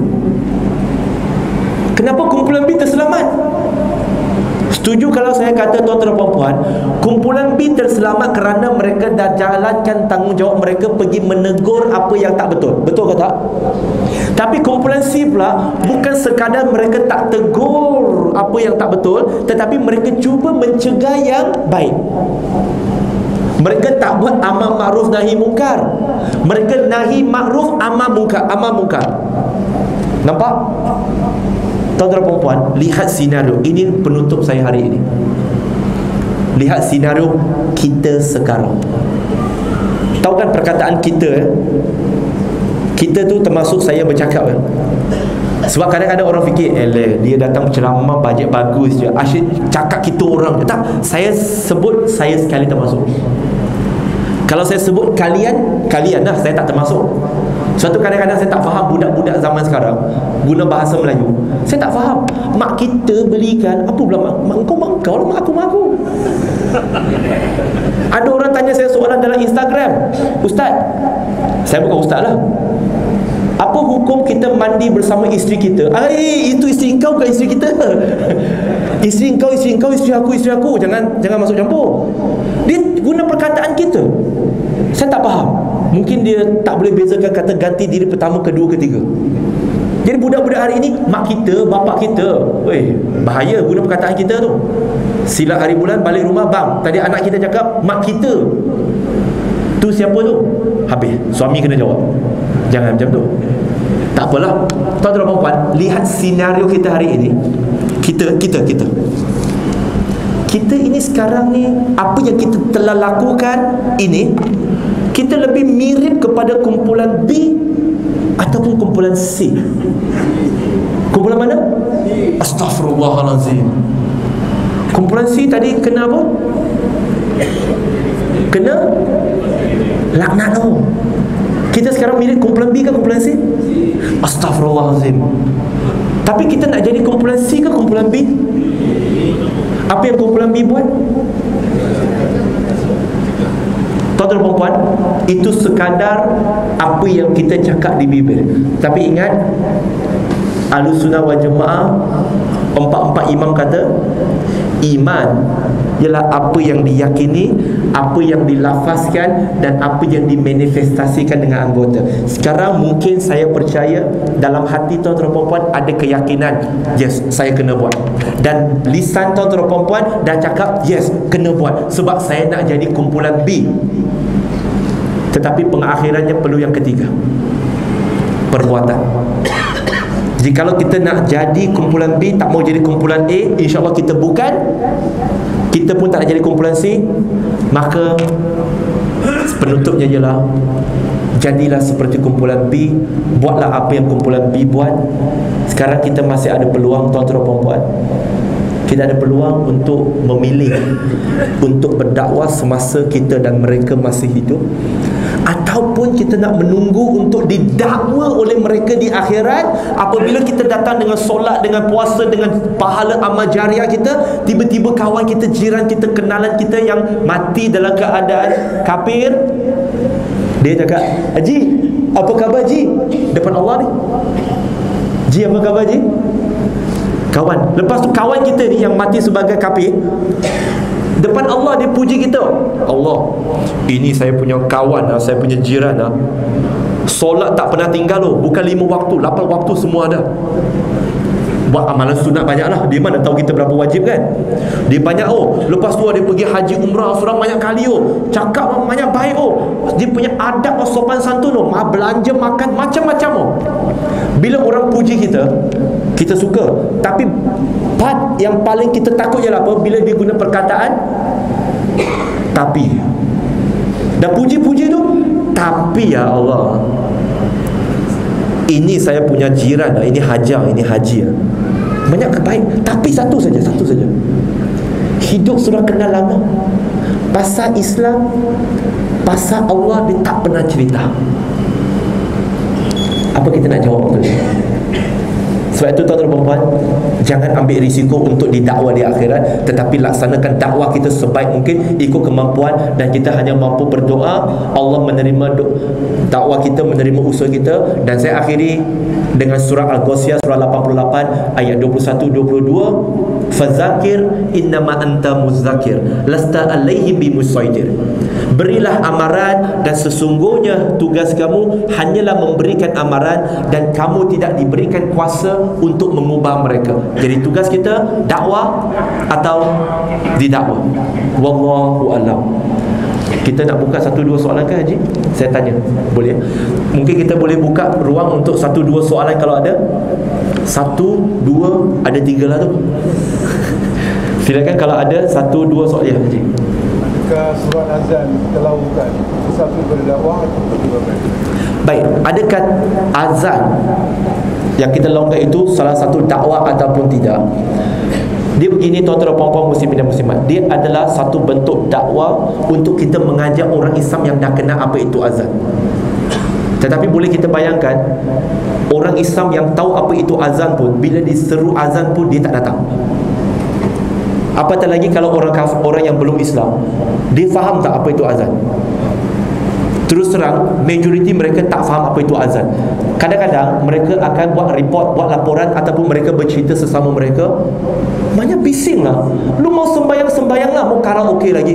Kenapa kumpulan B terselamat? Setuju kalau saya kata, tuan-tuan dan puan-puan, kumpulan B terselamat kerana mereka dah jalankan tanggungjawab mereka pergi menegur apa yang tak betul. Betul ke tak? Tapi kumpulan C pula, bukan sekadar mereka tak tegur apa yang tak betul, tetapi mereka cuba mencegah yang baik. Mereka tak buat amar ma'ruf nahi mungkar. Mereka nahi ma'ruf amar mungkar, amar mungkar. Nampak? Tuan-tuan dan puan-puan, lihat senario ini, penutup saya hari ini. Lihat senario kita sekarang. Tahu kan perkataan kita eh? Kita tu termasuk saya bercakap eh? Sebab kadang-kadang orang fikir, eleh, dia datang ceramah bajet bagus je, asyik cakap kita orang je. Tak, saya sebut saya sekali termasuk. Kalau saya sebut kalian, kalian dah, saya tak termasuk. Suatu kadang-kadang saya tak faham budak-budak zaman sekarang guna bahasa Melayu. Saya tak faham. Mak kita belikan, apa pula mak? Mak kau, mak kau lah, mak aku, mak aku. Ada orang tanya saya soalan dalam Instagram, Ustaz, saya bukan ustaz lah, apa hukum kita mandi bersama isteri kita? Eh, itu isteri kau, bukan isteri kita. Isteri kau, isteri kau, isteri aku, isteri aku. Jangan jangan masuk campur. Dia guna perkataan kita. Saya tak faham. Mungkin dia tak boleh bezakan kata ganti diri pertama, kedua, ketiga. Jadi budak-budak hari ini, mak kita, bapak kita, weh, bahaya guna perkataan kita tu. Silat hari bulan, balik rumah, bang, tadi anak kita cakap mak kita. Tu siapa tu? Habis, suami kena jawab. Jangan macam tu. Tak apalah, tuan-tuan dan puan-puan, lihat senario kita hari ini. Kita, kita, kita kita ini sekarang ni, apa yang kita telah lakukan ini, kita lebih mirip kepada kumpulan B ataupun kumpulan C? Kumpulan mana? Astaghfirullahalazim. Kumpulan C tadi kena apa? Kena laknat tu. Kita sekarang mirip kumpulan B ke kumpulan C? Astaghfirullahalazim. Tapi kita nak jadi kumpulan C ke kumpulan B? Apa yang kumpulan B buat? Tuan-tuan dan puan, itu sekadar apa yang kita cakap di bibir. Tapi ingat, Ahlussunnah wal Jamaah, empat-empat imam kata, iman ialah apa yang diyakini, apa yang dilafazkan, dan apa yang dimanifestasikan dengan anggota. Sekarang mungkin saya percaya dalam hati tuan-tuan dan puan ada keyakinan, yes, saya kena buat. Dan lisan tuan-tuan dan puan dah cakap, yes, kena buat, sebab saya nak jadi kumpulan B. Tetapi pengakhirannya perlu yang ketiga, perbuatan. Jadi kalau kita nak jadi kumpulan B, tak mau jadi kumpulan A, insya-Allah kita bukan, kita pun tak nak jadi kumpulan C, maka penutupnya ialah jadilah seperti kumpulan B. Buatlah apa yang kumpulan B buat. Sekarang kita masih ada peluang, tuan-tuan dan puan-puan. Kita ada peluang untuk memilih, untuk berdakwah semasa kita dan mereka masih hidup, ataupun kita nak menunggu untuk didakwa oleh mereka di akhirat. Apabila kita datang dengan solat, dengan puasa, dengan pahala amal jariah kita, tiba-tiba kawan kita, jiran kita, kenalan kita yang mati dalam keadaan kafir, dia cakap, "Haji, apa khabar Ji?" Depan Allah ni, "Ji, apa khabar Ji?" Kawan. Lepas tu kawan kita ni yang mati sebagai kafir, depan Allah dia puji kita, "Allah, ini saya punya kawan lah, saya punya jiran lah, solat tak pernah tinggal loh, bukan lima waktu, lapan waktu semua ada. Buat amalan sunat banyak lah. Dia mana tahu kita berapa wajib kan? Dia banyak oh. Lepas tu dia pergi haji umrah surang banyak kali oh. Cakap banyak baik oh. Dia punya adab oh, sopan santun oh. Belanja makan macam-macam oh." Bila orang puji kita, kita suka. Tapi part yang paling kita takut ialah apa? Bila dia guna perkataan tapi. Dah puji-puji tu, tapi ya Allah, ini saya punya jiran, ini hajar, ini haji. Banyak kebaik, tapi satu saja, satu saja. Hidup sudah kenal lama. Pasal Islam, pasal Allah dia tak pernah cerita. Apa kita nak jawab tu? Sebab itu tuan-tuan dan puan, jangan ambil risiko untuk didakwa di akhirat, tetapi laksanakan dakwah kita sebaik mungkin, ikut kemampuan, dan kita hanya mampu berdoa, Allah menerima dakwah kita, menerima usaha kita. Dan saya akhiri dengan surah Al-Ghasyiyah, surah lapan puluh lapan ayat dua puluh satu dua puluh dua, "Fadzakir innama anta muzzakir lasta alaihim bimusaidir." Berilah amaran, dan sesungguhnya tugas kamu hanyalah memberikan amaran, dan kamu tidak diberikan kuasa untuk mengubah mereka. Jadi tugas kita dakwah atau didakwa. Wallahu a'lam. Kita nak buka satu dua soalan ke Haji? Saya tanya, boleh? Mungkin kita boleh buka ruang untuk satu dua soalan kalau ada. Satu, dua, ada tiga lah tu. Silakan kalau ada satu dua soalan ya Haji. Jika surat azan kita lakukan, satu berdakwah atau berdua? Baik, adakah azan yang kita lakukan itu salah satu dakwah ataupun tidak? Dia begini tuan-tuan dan puan-puan muslimin dan muslimat, dia adalah satu bentuk dakwah untuk kita mengajak orang Islam yang dah kenal apa itu azan. Tetapi boleh kita bayangkan, orang Islam yang tahu apa itu azan pun, bila diseru azan pun dia tak datang. Apatah lagi kalau orang kafir, orang yang belum Islam, dia faham tak apa itu azan? Terus terang, majoriti mereka tak faham apa itu azan. Kadang-kadang mereka akan buat report, buat laporan, ataupun mereka bercerita sesama mereka, banyak bising lah, lu mau sembayang-sembayang lah, mau karaoke lagi.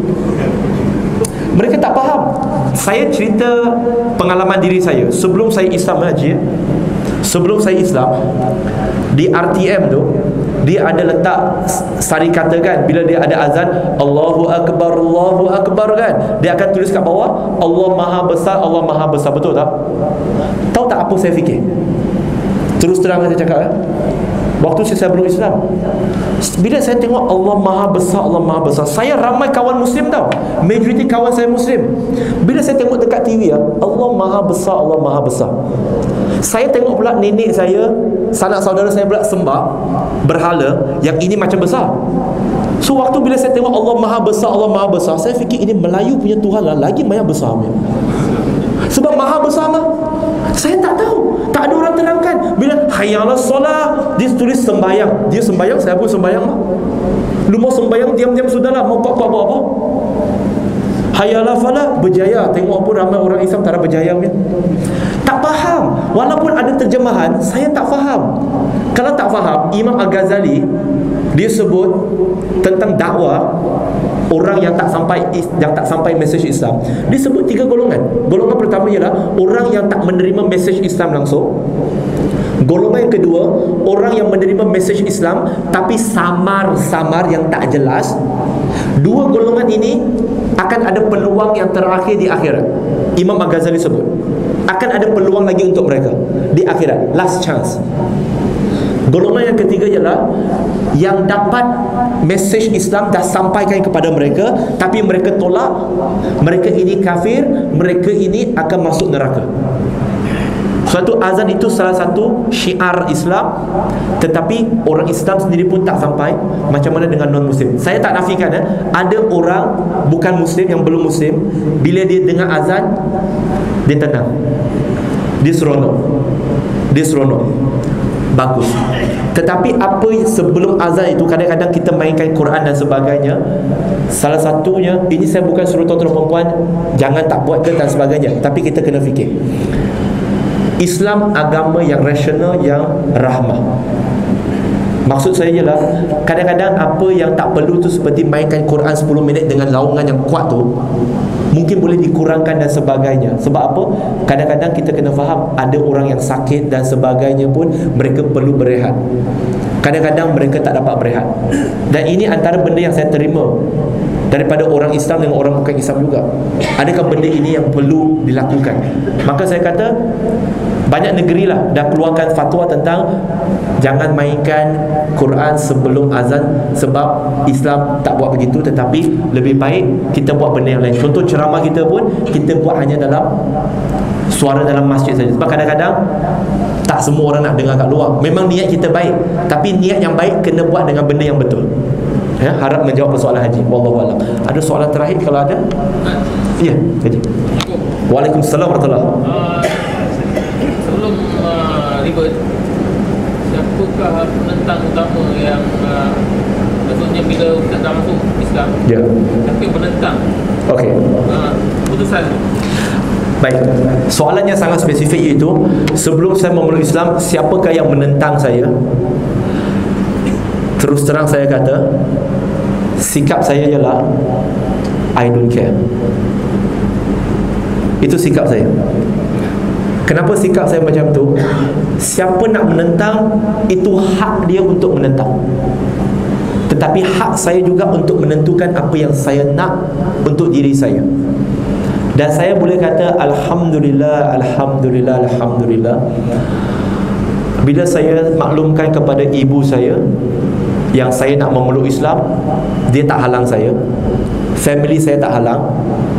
Mereka tak faham. Saya cerita pengalaman diri saya sebelum saya Islam Haji. Sebelum saya Islam, di R T M tu, dia ada letak sari kata kan, bila dia ada azan, Allahu Akbar, Allahu Akbar kan, dia akan tulis kat bawah, Allah Maha Besar, Allah Maha Besar. Betul tak? Tahu tak apa saya fikir? Terus terang saya cakap kan? Waktu saya belum Islam, bila saya tengok Allah Maha Besar, Allah Maha Besar, saya ramai kawan Muslim tau, majoriti kawan saya Muslim. Bila saya tengok dekat T V ya, Allah Maha Besar, Allah Maha Besar, saya tengok pula nenek saya, sanak saudara saya pula sembah berhala yang ini macam besar. So waktu bila saya tengok Allah Maha Besar, Allah Maha Besar, saya fikir ini Melayu punya Tuhan lah, lagi banyak besar punya. Sebab Maha Besar mah. Saya tak tahu, tak ada orang terangkan. Bila hayya 'alas solah, dia tulis sembahyang. Dia sembahyang, saya pun sembahyang mah. Lu mau sembahyang diam-diam sudahlah, mau buat apa apa. Hayya 'alal falah, berjaya. Tengok pun ramai orang Islam tak ada berjaya punya. Tak faham. Walaupun ada terjemahan, saya tak faham. Kalau tak faham, Imam Al-Ghazali dia sebut tentang dakwah orang yang tak sampai yang tak sampai mesej Islam. Dia sebut tiga golongan. Golongan pertama ialah orang yang tak menerima mesej Islam langsung. Golongan yang kedua, orang yang menerima mesej Islam tapi samar-samar yang tak jelas. Dua golongan ini akan ada peluang yang terakhir di akhirat. Imam Al-Ghazali sebut akan ada peluang lagi untuk mereka di akhirat, last chance. Golongan yang ketiga ialah yang dapat mesej Islam dah sampaikan kepada mereka tapi mereka tolak, mereka ini kafir, mereka ini akan masuk neraka. Suatu azan itu salah satu syiar Islam, tetapi orang Islam sendiri pun tak sampai. Macam mana dengan non-Muslim? Saya tak nafikan eh, ada orang bukan Muslim, yang belum Muslim, bila dia dengar azan, dia tenang, dia seronok, dia seronok, bagus. Tetapi apa sebelum azan itu, kadang-kadang kita mainkan Quran dan sebagainya. Salah satunya, ini saya bukan suruh tuan-tuan perempuan jangan tak buat ke dan sebagainya, tapi kita kena fikir, Islam agama yang rasional, yang rahmah. Maksud saya ialah kadang-kadang apa yang tak perlu tu, seperti mainkan Quran sepuluh minit dengan laungan yang kuat tu, mungkin boleh dikurangkan dan sebagainya. Sebab apa? Kadang-kadang kita kena faham, ada orang yang sakit dan sebagainya pun mereka perlu berehat. Kadang-kadang mereka tak dapat berehat. Dan ini antara benda yang saya terima daripada orang Islam dengan orang bukan Islam juga. Adakah benda ini yang perlu dilakukan? Maka saya kata banyak negeri lah dah keluarkan fatwa tentang jangan mainkan Quran sebelum azan, sebab Islam tak buat begitu. Tetapi lebih baik kita buat benda yang lain. Contoh ceramah kita pun kita buat hanya dalam suara dalam masjid saja. Sebab kadang-kadang tak semua orang nak dengar kat luar. Memang niat kita baik, tapi niat yang baik kena buat dengan benda yang betul. Ya, harap menjawab persoalan haji. Wallahu a'lam. Ada soalan terakhir kalau ada? Ya, haji. Waalaikumsalam warahmatullahi wabarakatuh. Sebelum uh, ribet, siapakah penentang utama yang uh, maksudnya bila Ustaz dah masuk Islam, Ya. tapi penentang Okey. uh, putusan tu? Baik. Soalannya sangat spesifik, iaitu sebelum saya memeluk Islam, siapakah yang menentang saya? Terus terang saya kata, sikap saya ialah I don't care. Itu sikap saya. Kenapa sikap saya macam tu? Siapa nak menentang, itu hak dia untuk menentang. Tetapi hak saya juga untuk menentukan apa yang saya nak untuk diri saya. Dan saya boleh kata Alhamdulillah, Alhamdulillah, Alhamdulillah, bila saya maklumkan kepada ibu saya yang saya nak memeluk Islam, dia tak halang saya, family saya tak halang.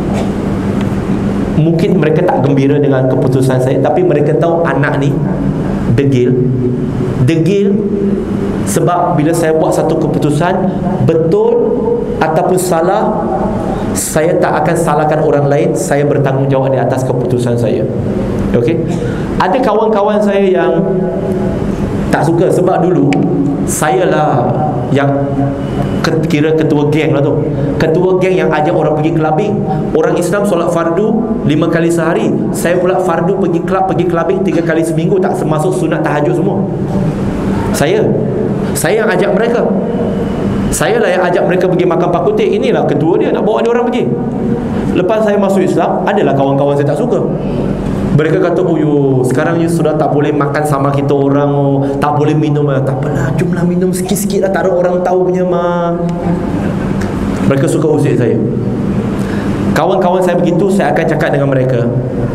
Mungkin mereka tak gembira dengan keputusan saya, tapi mereka tahu anak ni degil. Degil sebab bila saya buat satu keputusan, betul ataupun salah, saya tak akan salahkan orang lain. Saya bertanggungjawab di atas keputusan saya. Okey. Ada kawan-kawan saya yang tak suka, sebab dulu saya lah yang kira ketua geng lah tu, ketua geng yang ajak orang pergi clubbing. Orang Islam solat fardu lima kali sehari, saya pula fardu pergi club, pergi clubbing tiga kali seminggu, tak termasuk sunat tahajud semua. Saya Saya yang ajak mereka. Saya lah yang ajak mereka pergi makan pakutik. Inilah ketua dia, nak bawa dia orang pergi. Lepas saya masuk Islam, adalah kawan-kawan saya tak suka. Mereka kata, oh yo, sekarang you sudah tak boleh makan sama kita orang, oh, tak boleh minum. Tak apalah, jumlah minum sikit-sikit lah, tak ada orang tahu punya mah. Mereka suka usik saya. Kawan-kawan saya begitu, saya akan cakap dengan mereka,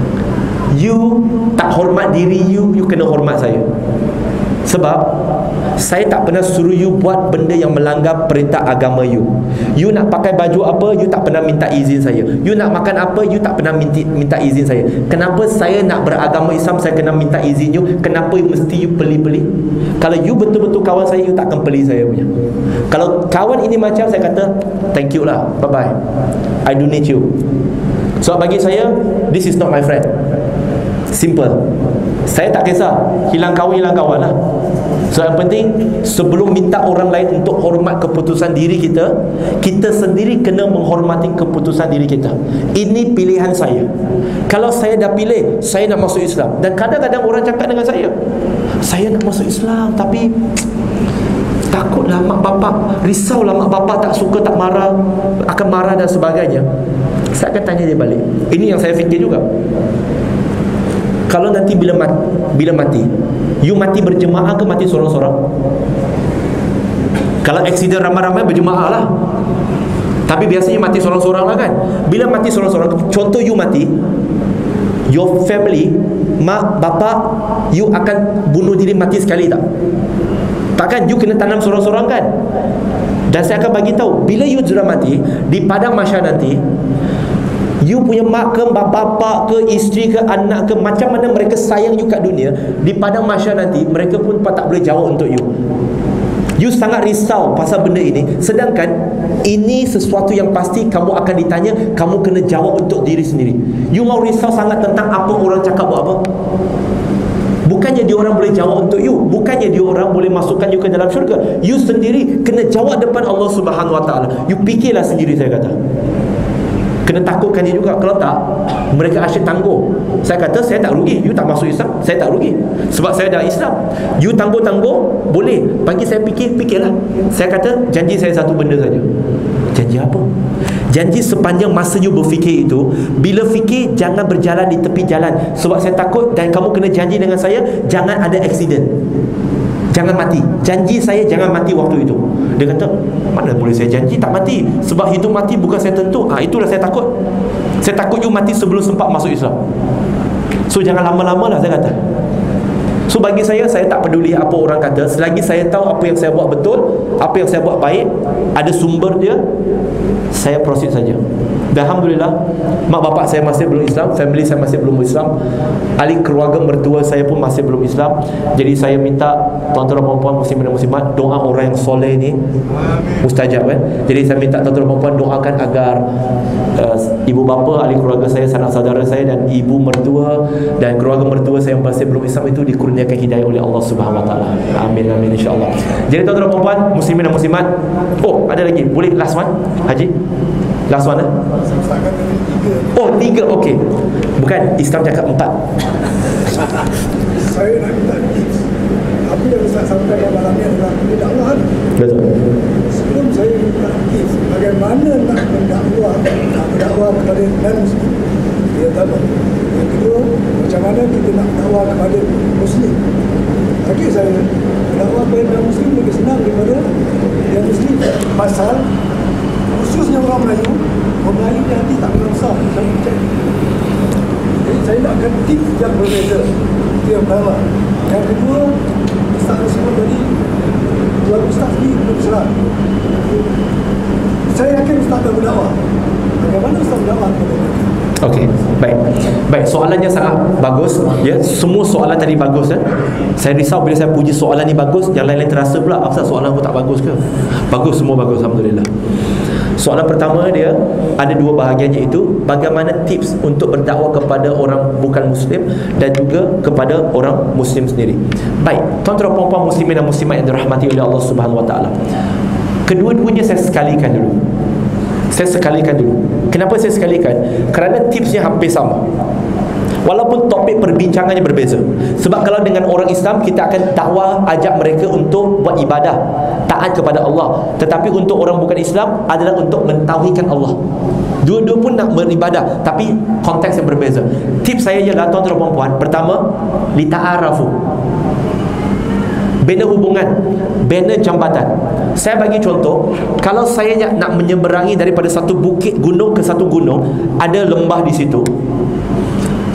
you tak hormat diri you, you kena hormat saya. Sebab saya tak pernah suruh you buat benda yang melanggar perintah agama you. You nak pakai baju apa, you tak pernah minta izin saya. You nak makan apa, you tak pernah minta, minta izin saya. Kenapa saya nak beragama Islam, saya kena minta izin you? Kenapa mesti you peli-peli? Kalau you betul-betul kawan saya, you takkan peli saya punya. Kalau kawan ini macam, saya kata thank you lah, bye-bye, I don't need you. So bagi saya, this is not my friend. Simple. Saya tak kisah hilang kawan, hilang kawan lah. So yang penting, sebelum minta orang lain untuk hormat keputusan diri kita, kita sendiri kena menghormati keputusan diri kita. Ini pilihan saya. Kalau saya dah pilih saya nak masuk Islam, dan kadang-kadang orang cakap dengan saya, saya nak masuk Islam tapi takutlah mak bapak, risaulah mak bapak tak suka, tak marah, akan marah dan sebagainya. Saya akan tanya dia balik. Ini yang saya fikir juga. Kalau nanti bila mati, bila mati, you mati berjemaah ke mati sorang-sorang? Kalau aksiden ramai-ramai berjemaah lah. Tapi biasanya mati sorang-sorang lah kan. Bila mati sorang-sorang, contoh you mati, your family, mak, bapak, you akan bunuh diri mati sekali tak? Takkan you kena tanam sorang-sorang kan? Dan saya akan bagi tahu, bila you sudah mati di padang mahsyar nanti, you punya mak ke, bapa ke, isteri ke, anak ke, macam mana mereka sayang you kat dunia, di padang mahsyar nanti mereka pun tak boleh jawab untuk you. You sangat risau pasal benda ini, sedangkan ini sesuatu yang pasti kamu akan ditanya, kamu kena jawab untuk diri sendiri. You mau risau sangat tentang apa orang cakap buat apa? Bukannya dia orang boleh jawab untuk you, bukannya dia orang boleh masukkan you ke dalam syurga. You sendiri kena jawab depan Allah Subhanahu Wa Taala. You fikirlah sendiri, saya kata. Kena takutkan dia juga. Kalau tak, mereka asyik tangguh. Saya kata saya tak rugi, you tak masuk Islam, saya tak rugi, sebab saya dah Islam. You tangguh-tangguh, boleh. Bagi saya fikir, fikirlah. Saya kata janji saya satu benda saja. Janji apa? Janji sepanjang masa you berfikir itu, bila fikir jangan berjalan di tepi jalan, sebab saya takut. Dan kamu kena janji dengan saya, jangan ada aksiden, jangan mati. Janji saya jangan mati waktu itu. Dia kata, mana boleh saya janji tak mati? Sebab hidup mati bukan saya tentu. Ah, itulah saya takut. Saya takut you mati sebelum sempat masuk Islam. So jangan lama-lama lah, saya kata. So bagi saya, saya tak peduli apa orang kata, selagi saya tahu apa yang saya buat betul, apa yang saya buat baik, ada sumber dia, saya proceed saja. Dan Alhamdulillah, mak bapak saya masih belum Islam, family saya masih belum Islam, ahli keluarga mertua saya pun masih belum Islam. Jadi saya minta tuan-tuan dan puan-puan muslimin dan muslimat, doa orang yang soleh ni mustajab kan. Jadi saya minta tuan-tuan dan puan-puan doakan agar uh, ibu bapa, ahli keluarga saya, sanak saudara saya, dan ibu mertua dan keluarga mertua saya yang masih belum Islam itu dikurniakan hidayah oleh Allah Subhanahu Wa Taala. Amin amin insya-Allah. Jadi tuan-tuan dan puan-puan muslimin dan muslimat, oh ada lagi, boleh last one Haji? Last one eh? Oh tiga, okey. Bukan, Islam cakap empat. Saya nak minta tips. Apa yang Ustaz sampaikan malam ni adalah pendakwahan. Betul. Sebelum saya minta tips bagaimana nak mendakwah, nak berdakwah kepada non-Muslim, dia tahu. Yang kedua, macam mana kita nak dakwah kepada Muslim. Lagi saya dakwah kepada non-Muslim lebih senang daripada yang Muslim. Pasal khususnya orang Melayu, orang Melayu ni nanti tak pernah besar. Saya percaya. Jadi saya nak akan tips yang berbeza. Itu yang pertama. Yang kedua, Ustaz sebut tadi, tuan Ustaz ni belum serang. Saya yakin Ustaz dah berdakwah. Bagaimana Ustaz berdakwah kepada mereka? Okey, baik. Baik, soalannya sangat bagus ya. Semua soalan tadi bagus ya. Saya risau bila saya puji soalan ni bagus, yang lain-lain terasa pula apa soalan aku tak bagus ke? Bagus, semua bagus, alhamdulillah. Soalan pertama dia ada dua bahagian, iaitu bagaimana tips untuk berdakwah kepada orang bukan Muslim dan juga kepada orang Muslim sendiri. Baik, tuan-tuan dan puan-puan muslimin dan muslimat yang dirahmati oleh Allah Subhanahu Wa Taala. Kedua-duanya saya sekalikan dulu. Saya sekalikan dulu. Kenapa saya sekalikan? Kerana tipsnya hampir sama, walaupun topik perbincangannya berbeza. Sebab kalau dengan orang Islam, kita akan dakwah, ajak mereka untuk buat ibadah, taat kepada Allah. Tetapi untuk orang bukan Islam adalah untuk mentauhidkan Allah. Dua-dua pun nak beribadah, tapi konteks yang berbeza. Tips saya ialah tuan-tuan dan puan-puan, pertama, lita'arafu, bina hubungan, bina jambatan. Saya bagi contoh, kalau saya nak menyeberangi daripada satu bukit gunung ke satu gunung, ada lembah di situ.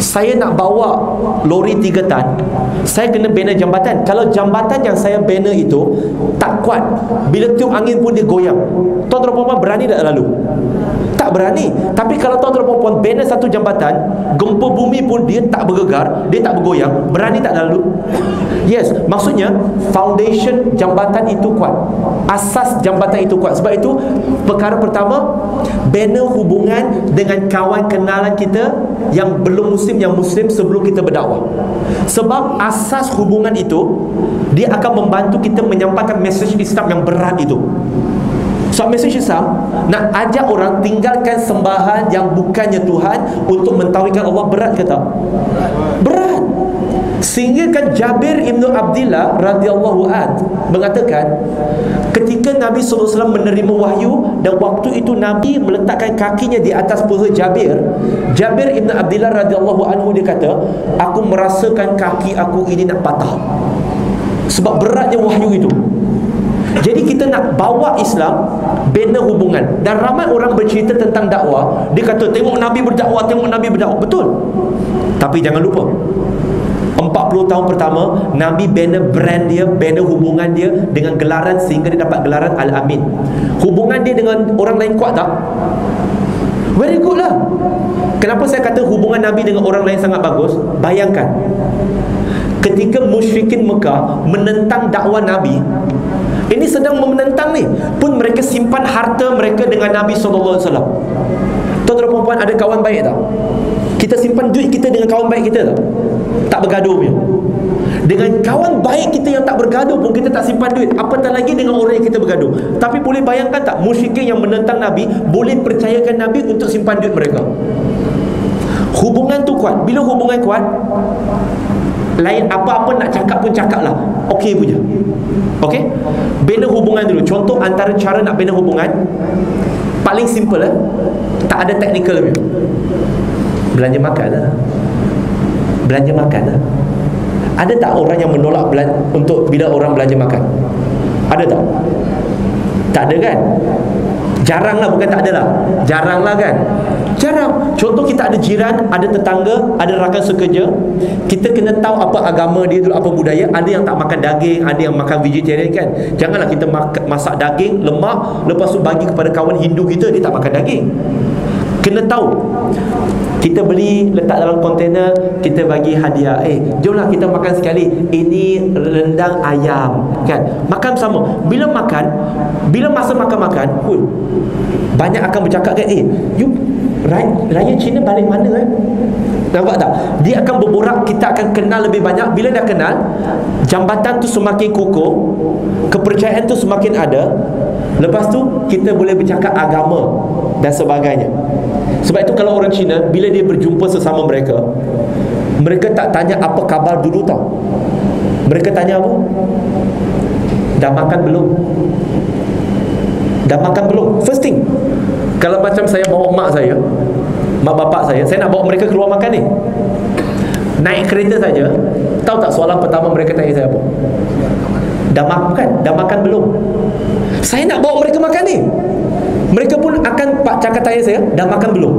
Saya nak bawa lori tiga tan, saya kena bina jambatan. Kalau jambatan yang saya bina itu tak kuat, bila tiup angin pun dia goyang, tuan-tuan perempuan berani tak lalu? Tak berani. Tapi kalau tuan-tuan perempuan bina satu jambatan, gempa bumi pun dia tak bergegar, dia tak bergoyang, berani tak lalu? Yes, maksudnya foundation jambatan itu kuat, asas jambatan itu kuat. Sebab itu perkara pertama, bina hubungan dengan kawan kenalan kita yang belum muslim, yang muslim sebelum kita berdakwah. Sebab asas hubungan itu, dia akan membantu kita menyampaikan mesej Islam yang berat itu. So mesej Islam nak ajak orang tinggalkan sembahan yang bukannya Tuhan untuk mentauhidkan Allah. Berat ke tak? Berat. Sehingga kan Jabir Ibn Abdillah radhiyallahu an mengatakan, ketika Nabi sallallahu alaihi wasallam menerima wahyu dan waktu itu Nabi meletakkan kakinya di atas paha Jabir, Jabir Ibn Abdillah radhiyallahu anhu dia kata, aku merasakan kaki aku ini nak patah sebab beratnya wahyu itu. Jadi kita nak bawa Islam, bina hubungan. Dan ramai orang bercerita tentang dakwah, dia kata tengok Nabi berdakwah, tengok Nabi berdakwah. Betul. Tapi jangan lupa, empat puluh tahun pertama Nabi bina brand dia, bina hubungan dia dengan gelaran sehingga dia dapat gelaran Al-Amin. Hubungan dia dengan orang lain kuat tak? Very good lah. Kenapa saya kata hubungan Nabi dengan orang lain sangat bagus? Bayangkan, ketika musyrikin Mekah menentang dakwah Nabi, ini sedang menentang ni, pun mereka simpan harta mereka dengan Nabi sallallahu alaihi wasallam. Tuan-tuan perempuan, ada kawan baik tak? Kita simpan duit kita dengan kawan baik kita tak? Tak bergaduh punya. Dengan kawan baik kita yang tak bergaduh pun kita tak simpan duit, apatah lagi dengan orang yang kita bergaduh. Tapi boleh bayangkan tak, musyrikin yang menentang Nabi boleh percayakan Nabi untuk simpan duit mereka. Hubungan tu kuat. Bila hubungan kuat, lain apa-apa nak cakap pun cakap lah, okey punya. Okey, bina hubungan dulu. Contoh antara cara nak bina hubungan paling simple lah, tak ada teknikal punya. Belanja makan lah. Belanja makan lah. Ada tak orang yang menolak belan- untuk bila orang belanja makan? Ada tak? Tak ada kan? Jarang lah, bukan tak ada lah, jarang lah kan? Jarang. Contoh kita ada jiran, ada tetangga, ada rakan sekerja, kita kena tahu apa agama dia dulu, apa budaya. Ada yang tak makan daging, ada yang makan vegetarian kan. Janganlah kita masak daging, lemak, lepas tu bagi kepada kawan Hindu kita, dia tak makan daging. Kena tahu. Kita beli, letak dalam kontainer, kita bagi hadiah. Eh, jomlah kita makan sekali. Ini rendang ayam, kan? Makan sama. Bila makan, bila masa makan-makan pun banyak akan bercakap kan, eh, you raya, raya Cina balik mana eh? Nampak tak? Dia akan berborak, kita akan kenal lebih banyak. Bila dah kenal, jambatan tu semakin kukuh, kepercayaan tu semakin ada. Lepas tu kita boleh bercakap agama dan sebagainya. Sebab itu kalau orang Cina, bila dia berjumpa sesama mereka, mereka tak tanya apa khabar dulu tau. Mereka tanya apa? Dah makan belum? Dah makan belum? First thing. Kalau macam saya bawa mak saya, mak bapak saya, saya nak bawa mereka keluar makan ni, naik kereta saja, tahu tak soalan pertama mereka tanya saya apa? Dah makan? Dah makan belum? Saya nak bawa mereka makan ni, mereka pun akan pak cakap tanya saya, dah makan belum?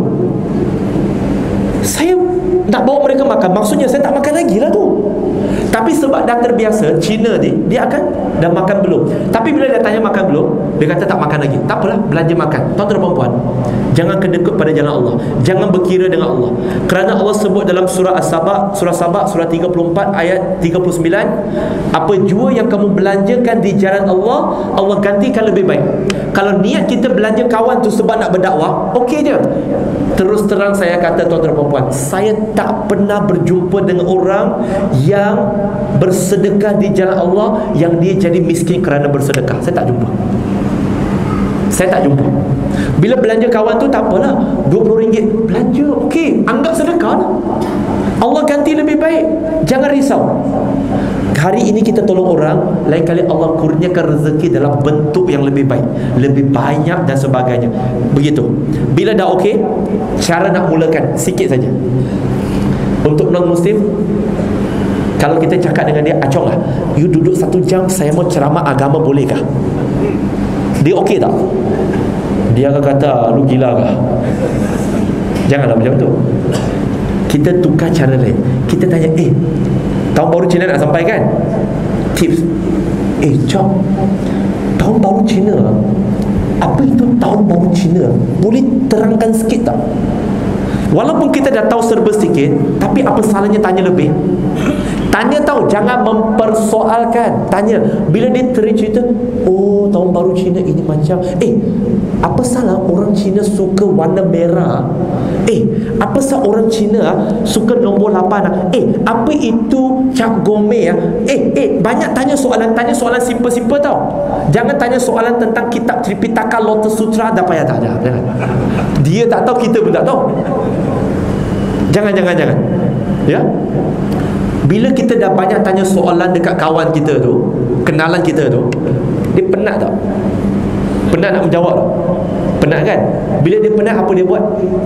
Saya nak bawa mereka makan, maksudnya saya tak makan lagi lah tu. Tapi sebab dah terbiasa, Cina ni, dia akan dah makan belum. Tapi bila dia tanya makan belum, dia kata tak makan lagi. Tak apalah, belanja makan. Tuan-tuan dan puan, jangan kedekut pada jalan Allah, jangan berkira dengan Allah. Kerana Allah sebut dalam surah As-Saba, surah Saba, surah tiga puluh empat ayat tiga puluh sembilan, apa jua yang kamu belanjakan di jalan Allah, Allah gantikan lebih baik. Kalau niat kita belanja kawan tu sebab nak berdakwah, okey je. Terus terang saya kata tuan-tuan dan puan, saya tak pernah berjumpa dengan orang yang bersedekah di jalan Allah yang dia jadi miskin kerana bersedekah. Saya tak jumpa. Saya tak jumpa. Bila belanja kawan tu, tak apalah, dua puluh ringgit belanja, okey, anggap sedekah lah. Allah ganti lebih baik. Jangan risau. Hari ini kita tolong orang, lain kali Allah kurniakan rezeki dalam bentuk yang lebih baik, lebih banyak dan sebagainya. Begitu. Bila dah okey, cara nak mulakan sikit saja. Untuk non-Muslim, kalau kita cakap dengan dia, acong lah, you duduk satu jam, saya mau ceramah agama, bolehkah? Dia okey tak? Dia akan kata, lu gila kah? Janganlah macam tu. kita tukar cara lain. Kita tanya, eh, tahun baru Cina nak sampai kan? Tips. Eh, Chong, tahun baru Cina, apa itu tahun baru Cina? Boleh terangkan sikit tak? Walaupun kita dah tahu serba sikit, tapi apa salahnya tanya lebih? Tanya tahu, jangan mempersoalkan. Tanya. Bila dia cerita, oh tahun baru Cina ini macam, eh, apa salah orang Cina suka warna merah? Eh, apa salah orang Cina suka nombor lapan? Eh, apa itu cap gome? Eh, eh, banyak tanya soalan. Tanya soalan simple-simple tau. Jangan tanya soalan tentang kitab Tripitaka, Lotus Sutra, dah payah tak ada. Jangan. Dia tak tahu, kita pun tak tahu. Jangan, jangan, jangan. Ya. Bila kita dah banyak tanya soalan dekat kawan kita tu, kenalan kita tu, dia penat tak? Penat nak menjawab tak? Penat kan? Bila dia penat, apa dia buat?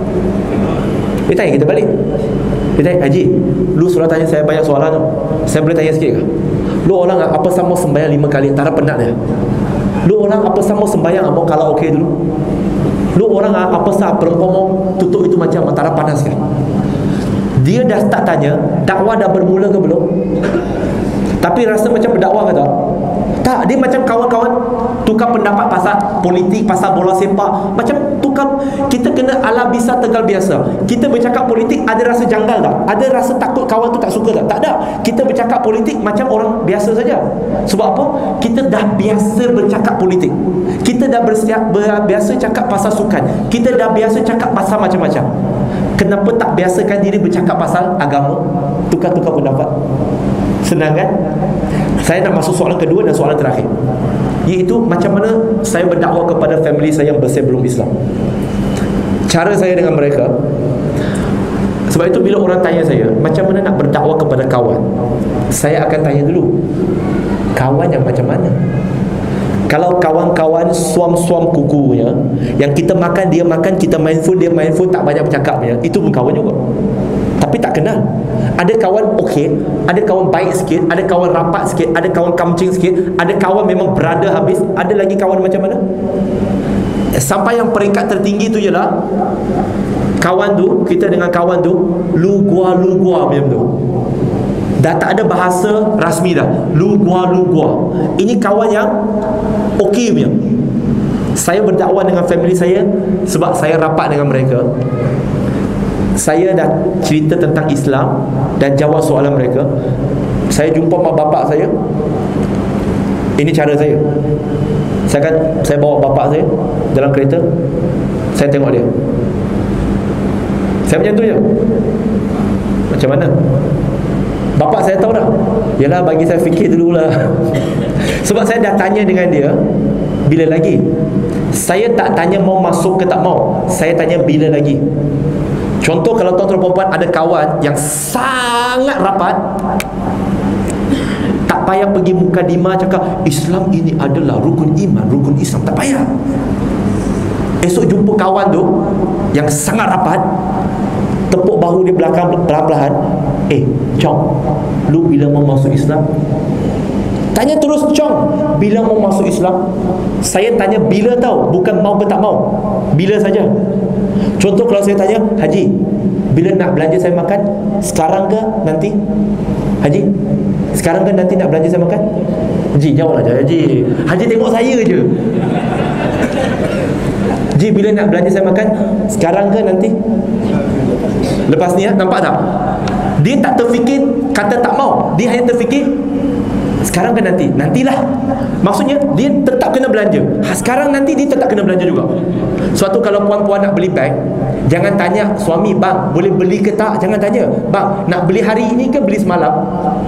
Dia tanya kita balik. Dia tanya, Haji, lu sudah tanya saya banyak soalan tu, saya boleh tanya sikit ke? Lu orang apa sama sembahyang lima kali, tak ada penat dia? Lu orang apa sama sembahyang mau kalau okey dulu? Lu orang apa sah perempuan mau tutup itu macam antara panas kan? Dia dah tak tanya, dakwah dah bermula ke belum? Tapi rasa macam berdakwah ke tak? Tak, dia macam kawan-kawan tukar pendapat pasal politik, pasal bola sepak. Macam tukar, kita kena ala bisa tegal biasa. Kita bercakap politik, ada rasa janggal tak? Ada rasa takut kawan tu tak suka tak? Tak ada. Kita bercakap politik macam orang biasa saja. Sebab apa? Kita dah biasa bercakap politik. Kita dah bersiap, biasa cakap pasal sukan. Kita dah biasa cakap pasal macam-macam. Kenapa tak biasakan diri bercakap pasal agama? Tukar-tukar pendapat. Senang kan? Saya nak masuk soalan kedua dan soalan terakhir, iaitu macam mana saya berdakwah kepada family saya yang bersih belum Islam. Cara saya dengan mereka. Sebab itu bila orang tanya saya macam mana nak berdakwah kepada kawan, saya akan tanya dulu, kawan yang macam mana? Kalau kawan-kawan suam-suam kukunya, yang kita makan dia makan, kita main phone dia main phone, tak banyak bercakapnya, itu pun kawan juga, tapi tak kenal. Ada kawan okey, ada kawan baik sikit, ada kawan rapat sikit, ada kawan kamcing sikit, ada kawan memang berada habis, ada lagi kawan macam mana? Sampai yang peringkat tertinggi tu ialah kawan tu, kita dengan kawan tu lu gua lu gua macam tu. Dah tak ada bahasa rasmi dah. Lu gua lu gua. Ini kawan yang okey punya. Saya berdakwah dengan family saya sebab saya rapat dengan mereka. Saya dah cerita tentang Islam dan jawab soalan mereka. Saya jumpa mak bapak saya. Ini cara saya. Saya akan saya bawa bapak saya dalam kereta. Saya tengok dia. Saya macam tu je. Macam mana? Bapak saya tahu dah. Yalah, bagi saya fikir dululah. Sebab saya dah tanya dengan dia, bila lagi? Saya tak tanya mau masuk ke tak mau. Saya tanya bila lagi. Contoh kalau tuan-tuan perempuan ada kawan yang sangat rapat, tak payah pergi mukadimah cakap Islam ini adalah rukun iman, rukun Islam. Tak payah. Esok jumpa kawan tu yang sangat rapat, tepuk bahu dia belakang perlahan-lahan. Eh, Chong, lu bila mau masuk Islam? Tanya terus, Chong, bila mau masuk Islam? Saya tanya bila tahu, bukan mau ke tak mau. Bila saja. Contoh kalau saya tanya, Haji, bila nak belanja saya makan? Sekarang ke nanti? Haji, sekarang ke nanti nak belanja saya makan? Haji, jawablah Haji. Haji tengok saya je. Haji, bila nak belanja saya makan? Sekarang ke nanti? Lepas ni, nampak tak? Dia tak terfikir kata tak mau. Dia hanya terfikir sekarang ke nanti? Nantilah. Maksudnya dia tetap kena belanja. Ha, sekarang nanti dia tetap kena belanja juga. Suatu kalau puan-puan nak beli beg, jangan tanya suami, bang boleh beli ke tak? Jangan tanya, bang nak beli hari ini ke beli semalam?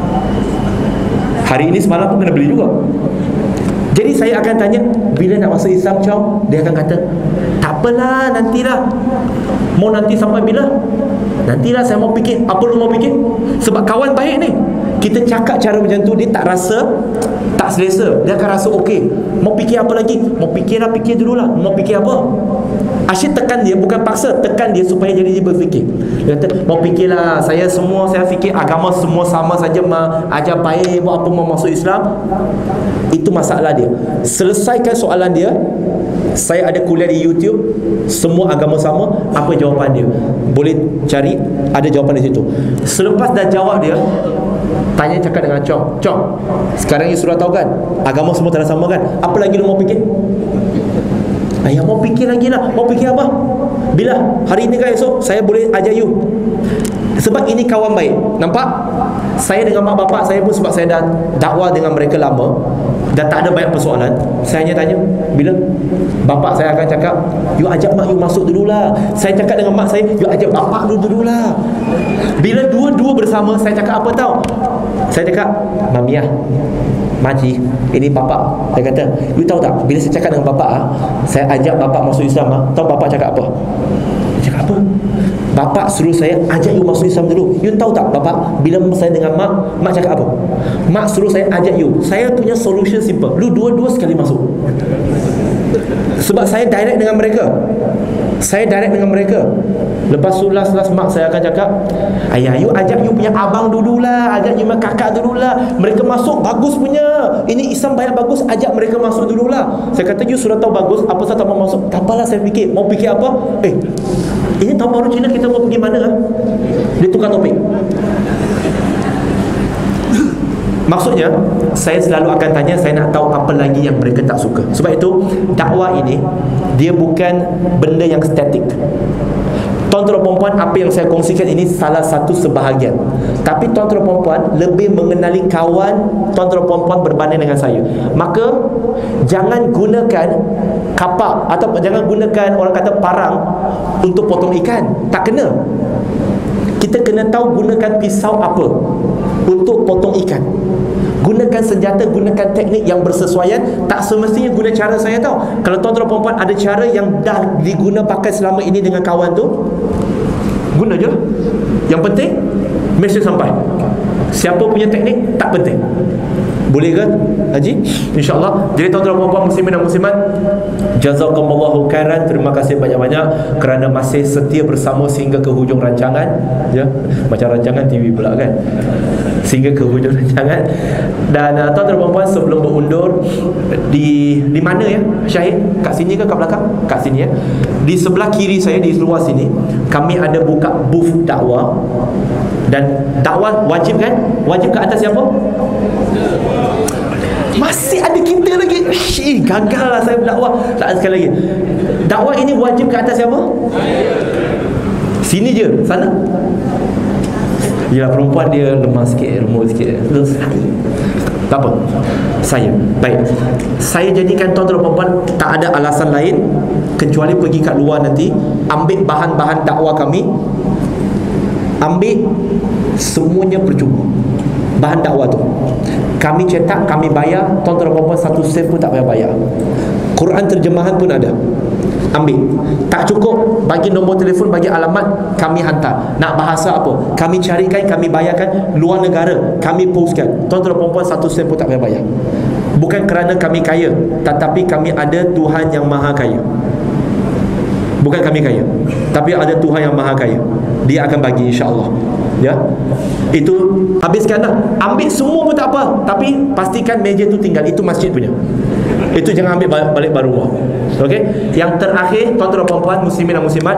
Hari ini semalam pun kena beli juga. Jadi saya akan tanya, bila nak masuk Islam, Chong? Dia akan kata, tak apalah, nantilah. Mau nanti sampai bila? Nantilah, saya mau fikir. Apa lu mau fikir? Sebab kawan baik ni. Kita cakap cara macam tu, dia tak rasa tak selesa. Dia akan rasa okey. Mau fikir apa lagi? Mau fikirlah, fikir dululah. Mau fikir apa? Asyik tekan dia, bukan paksa. Tekan dia supaya jadi dia berfikir. Dia kata, mau fikirlah. Saya semua, saya fikir agama semua sama saja. Ajar baik, buat apa mau masuk Islam? Itu masalah dia. Selesaikan soalan dia. Saya ada kuliah di YouTube, semua agama sama, apa jawapan dia? Boleh cari, ada jawapan di situ. Selepas dah jawab dia, tanya cakap dengan Chong, Chong, sekarang ni surah tahu kan, agama semua tak sama kan, apa lagi lu mau fikir? Ah, yang mau fikir lagi lah. Mau fikir apa? Bila? Hari ini ke esok saya boleh ajar you. Sebab ini kawan baik. Nampak? Saya dengan mak bapak saya pun, sebab saya dah dakwah dengan mereka lama, dah tak ada banyak persoalan, saya hanya tanya, bila? Bapak saya akan cakap, you ajak mak you masuk dululah. Saya cakap dengan mak saya, you ajak bapak dulu dululah. Bila dua-dua bersama, saya cakap apa tahu? Saya cakap, Mamiah, Makcik, ini bapak. Saya kata, you tahu tak, bila saya cakap dengan bapak, saya ajak bapak masuk Islam, tahu bapak cakap apa? Dia cakap apa? Bapak suruh saya ajak you masuk Islam dulu. You tahu tak bapak, bila saya dengan mak, mak cakap apa? Mak suruh saya ajak you. Saya punya solution simple, lu dua-dua sekali masuk. Sebab saya direct dengan mereka. Saya direct dengan mereka. Lepas tu last-last mak saya akan cakap, ayah, you ajak you punya abang dululah, ajak you punya kakak dululah. Mereka masuk bagus punya. Ini Islam banyak bagus, ajak mereka masuk dululah. Saya kata, you sudah tahu bagus, apa saya tak mau masuk? Tak apalah, saya fikir. Mau fikir apa? Eh, ini tahun baru Cina, kita mau pergi mana lah? Dia tukar topik. Maksudnya, saya selalu akan tanya, saya nak tahu apa lagi yang mereka tak suka. Sebab itu, dakwah ini, dia bukan benda yang statik. Tuan-tuan perempuan, apa yang saya kongsikan ini salah satu sebahagian. Tapi tuan-tuan perempuan lebih mengenali kawan tuan-tuan perempuan berbanding dengan saya. Maka jangan gunakan kapak atau jangan gunakan orang kata parang untuk potong ikan. Tak kena. Kita kena tahu gunakan pisau apa untuk potong ikan. Gunakan senjata, gunakan teknik yang bersesuaian. Tak semestinya guna cara saya tahu. Kalau tuan-tuan perempuan ada cara yang dah diguna pakai selama ini dengan kawan tu, guna je. Yang penting mesej sampai. Siapa punya teknik tak penting. Boleh ke Haji? InsyaAllah. Jadi tuan-tuan perempuan muslimin dan muslimat, jazakumullahu khairan. Terima kasih banyak-banyak kerana masih setia bersama sehingga ke hujung rancangan. Ya, macam rancangan T V pula kan, sehingga ke hujung rancangan. Dan uh, tuan-tuan perempuan, sebelum berundur, di di mana ya Syahid? Kat sini ke kat belakang? Kat sini ya. Di sebelah kiri saya, di luar sini, kami ada buka booth dakwah. Dan dakwah wajib kan? Wajib ke atas siapa? Masih ada kita lagi. Eh, gagal lah saya berdakwah. Tak, sekali lagi, dakwah ini wajib ke atas siapa? Sini je, sana. Ya, perempuan dia lemah sikit, remuk sikit. Tak apa, saya. Baik, saya jadikan tuan-tuan perempuan tak ada alasan lain kecuali pergi kat luar nanti, ambil bahan-bahan dakwah kami, ambil semuanya percuma. Bahan dakwah tu kami cetak, kami bayar. Tuan-tuan perempuan satu sen pun tak payah bayar. Quran terjemahan pun ada. Ambil. Tak cukup, bagi nombor telefon, bagi alamat, kami hantar. Nak bahasa apa, kami carikan, kami bayarkan. Luar negara, kami postkan. Tuan-tuan perempuan satu sen pun tak payah bayar. Bukan kerana kami kaya, tetapi kami ada Tuhan yang maha kaya. Bukan kami kaya, tapi ada Tuhan yang maha kaya. Dia akan bagi, insya-Allah. Ya, itu habiskanlah. Ambil semua pun tak apa, tapi pastikan meja tu tinggal. Itu masjid punya. Itu jangan ambil balik baru rumah. Okey. Yang terakhir, tuan-tuan perempuan muslimin dan muslimat,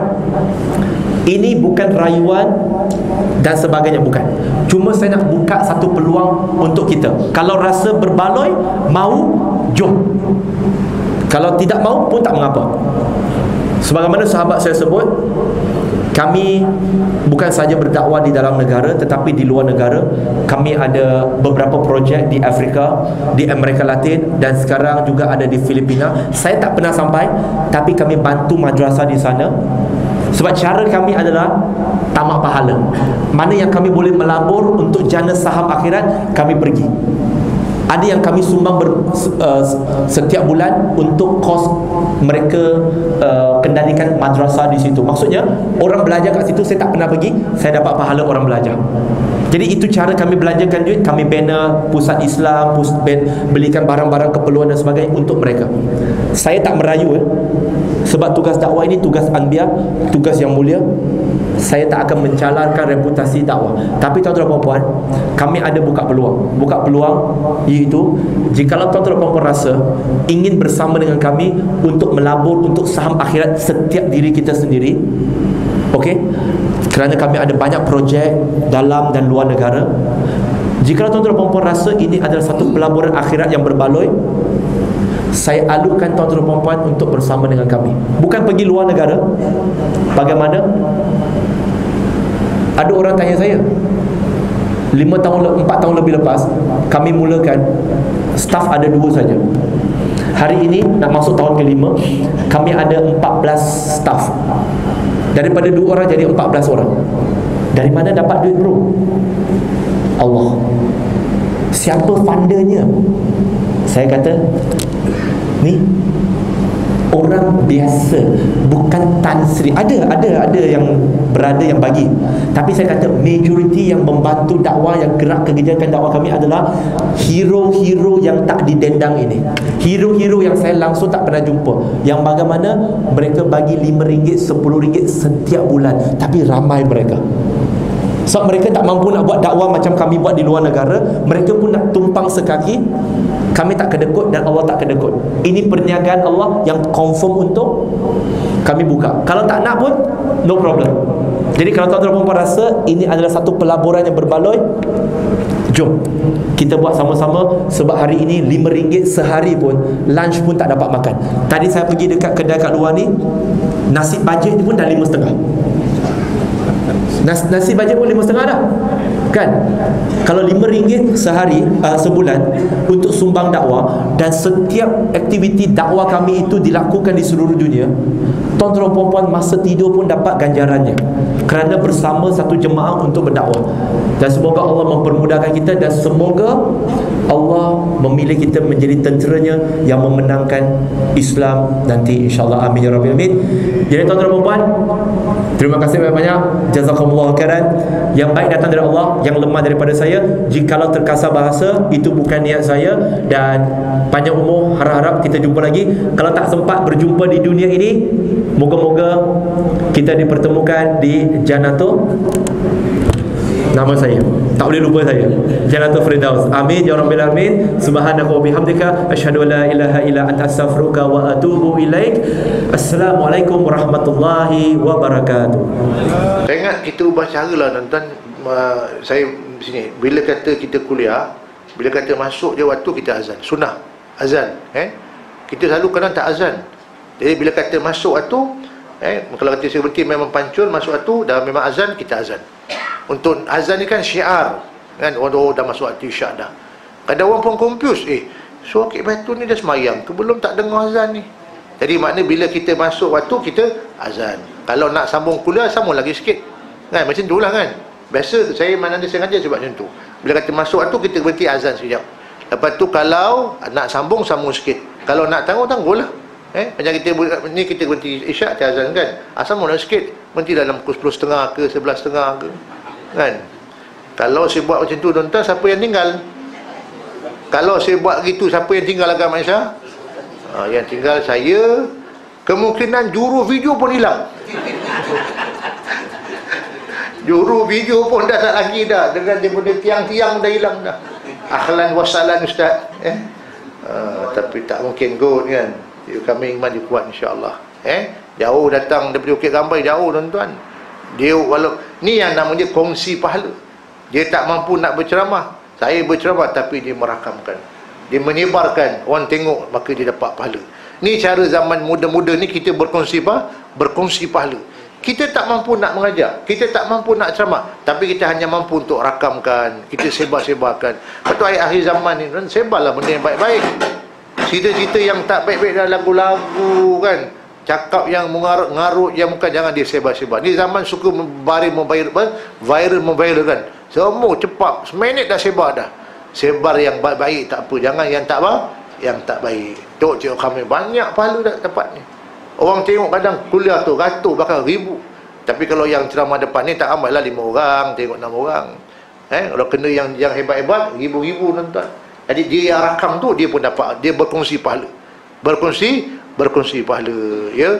ini bukan rayuan dan sebagainya, bukan. Cuma saya nak buka satu peluang untuk kita. Kalau rasa berbaloi, mau, jom. Kalau tidak mau pun tak mengapa. Sebagaimana sahabat saya sebut, kami bukan saja berdakwah di dalam negara, tetapi di luar negara. Kami ada beberapa projek di Afrika, di Amerika Latin, dan sekarang juga ada di Filipina. Saya tak pernah sampai, tapi kami bantu madrasah di sana. Sebab cara kami adalah tamak pahala. Mana yang kami boleh melabur untuk jana saham akhirat, kami pergi. Ada yang kami sumbang ber, uh, setiap bulan untuk kos mereka uh, kendalikan madrasah di situ. Maksudnya orang belajar kat situ, saya tak pernah pergi, saya dapat pahala orang belajar. Jadi itu cara kami belanjakan duit. Kami bina pusat Islam, pus, ben, belikan barang-barang keperluan dan sebagainya untuk mereka. Saya tak merayu eh. Sebab tugas dakwah ini tugas anbiya, tugas yang mulia. saya tak akan mencalarkan reputasi dakwah. Tapi tuan-tuan dan puan-puan, kami ada buka peluang. Buka peluang iaitu, jikalau tuan-tuan dan puan-puan rasa ingin bersama dengan kami untuk melabur untuk saham akhirat setiap diri kita sendiri, okey, kerana kami ada banyak projek dalam dan luar negara. Jikalau tuan-tuan dan puan-puan rasa ini adalah satu pelaburan akhirat yang berbaloi, saya alukan tuan-tuan dan puan-puan untuk bersama dengan kami. Bukan pergi luar negara. Bagaimana? Ada orang tanya saya, lima tahun, empat tahun lebih lepas, kami mulakan, staff ada dua saja. Hari ini nak masuk tahun kelima, kami ada empat belas staff. Daripada dua orang jadi empat belas orang. Dari mana dapat duit bro? Allah. Siapa fundernya? Saya kata, ni orang biasa, bukan Tan Sri. Ada, ada, ada yang berada yang bagi. Tapi saya kata majoriti yang membantu dakwah, yang gerak kegiatan dakwah kami adalah hero-hero yang tak didendang ini. Hero-hero yang saya langsung tak pernah jumpa. Yang bagaimana mereka bagi lima ringgit, sepuluh ringgit setiap bulan. Tapi ramai mereka. Sebab mereka tak mampu nak buat dakwah macam kami buat di luar negara. Mereka pun nak tumpang sekaki. Kami tak kedekut dan Allah tak kedekut. Ini perniagaan Allah yang confirm untuk kami buka. Kalau tak nak pun, no problem. Jadi kalau tuan-tuan dan puan rasa ini adalah satu pelaburan yang berbaloi, jom kita buat sama-sama. Sebab hari ini lima ringgit sehari pun, lunch pun tak dapat makan. Tadi saya pergi dekat kedai kat luar ni, nasi bajet pun dah lima setengah. Nas, nasi bajet pun lima setengah dah, kan? Kalau lima ringgit sehari, uh, sebulan untuk sumbang dakwah, dan setiap aktiviti dakwah kami itu dilakukan di seluruh dunia, tuan-tuan dan puan-puan masa tidur pun dapat ganjarannya, kerana bersama satu jemaah untuk berdakwah. Dan semoga Allah mempermudahkan kita, dan semoga Allah memilih kita menjadi tenteranya yang memenangkan Islam nanti, insyaAllah. Amin ya Rabbil Alamin. Jadi tuan-tuan dan puan-puan, terima kasih banyak-banyak. Jazakumullah khairan. Yang baik datang dari Allah, yang lemah daripada saya. Jikalau terkasar bahasa, itu bukan niat saya. Dan panjang umur, harap-harap kita jumpa lagi. Kalau tak sempat berjumpa di dunia ini, moga-moga kita dipertemukan di Jannatul, nama saya tak boleh lupa saya, Jannatul Firdaus. Amin ya Rabbil Alamin. Subhanaka wa bihamdika asyhadu an la ilaha illa anta astaghfiruka wa atubu ilaik. Assalamualaikum warahmatullahi wabarakatuh. Saya ingat kita ubah cara lah tuan-tuan. Uh, saya sini bila kata kita kuliah, bila kata masuk je waktu kita azan, sunnah azan, eh kita selalu kadang tak azan. Jadi bila kata masuk waktu, eh kalau kata saya berhenti memang pancul masuk waktu, dah memang azan, kita azan. Untuk azan ni kan syiar, kan? Oh, dah masuk waktu isyak dah. Kadang orang pun confuse, eh so Kek Batu ni dah semayang ke belum, tak dengar azan ni. Jadi makna bila kita masuk waktu, kita azan. Kalau nak sambung kuliah, sambung lagi sikit, kan? Macam tu lah, kan? Biasa saya mana dia sengaja sebab macam tu. Bila kata masuk waktu, kita berhenti azan sekejap. Lepas tu kalau nak sambung, sambung sikit. Kalau nak tangguh, tangguh lah. Eh, macam kita ni kita berhenti isyak, kita azan, kan? Asal mula sikit, berhenti dalam pukul sepuluh tiga puluh ke sebelas tiga puluh ke, kan? Kalau saya buat macam tu, tuan-tuan, siapa yang tinggal? Kalau saya buat gitu, siapa yang tinggal agama Malaysia? Ha, yang tinggal saya, kemungkinan juru video pun hilang. Juru video pun dah tak lagi dah, dengan daripada tiang-tiang dah hilang dah. Akhlan wassalan ustaz, eh? Uh, tapi tak mungkin kot, kan? Kami iman dia kuat, insyaAllah. Eh, jauh datang daripada Bukit Rambai, jauh tuan-tuan. Dia walau ni yang namanya kongsi pahala. Dia tak mampu nak berceramah, saya berceramah, tapi dia merakamkan, dia menyebarkan, orang tengok, maka dia dapat pahala. Ni cara zaman muda-muda ni, kita berkongsi apa? Berkongsi pahala. Kita tak mampu nak mengajar, kita tak mampu nak ceramah, tapi kita hanya mampu untuk rakamkan, kita sebar-sebarkan. Lepas tu akhir zaman ni, sebarlah benda yang baik-baik. Cerita-cerita yang tak baik-baik dalam lagu-lagu, kan? Cakap yang mengarut-ngarut, yang bukan, jangan dia sebar-sebar. Ni zaman suka viral viral viral, kan? Semua cepat, seminit dah sebar dah. Sebar yang baik-baik tak apa, jangan yang tak apa, yang tak baik. Tengok cik kami banyak pahala dah dapat ni. Orang tengok kadang kuliah tu ratus bahkan ribu. Tapi kalau yang ceramah depan ni tak ramai lah, lima orang, tengok enam orang. Eh, kalau kena yang yang hebat-hebat, ribu-ribu nonton. Jadi dia yang rakam tu, dia pun dapat, dia berkongsi pahala. Berkongsi, berkongsi pahala, ya.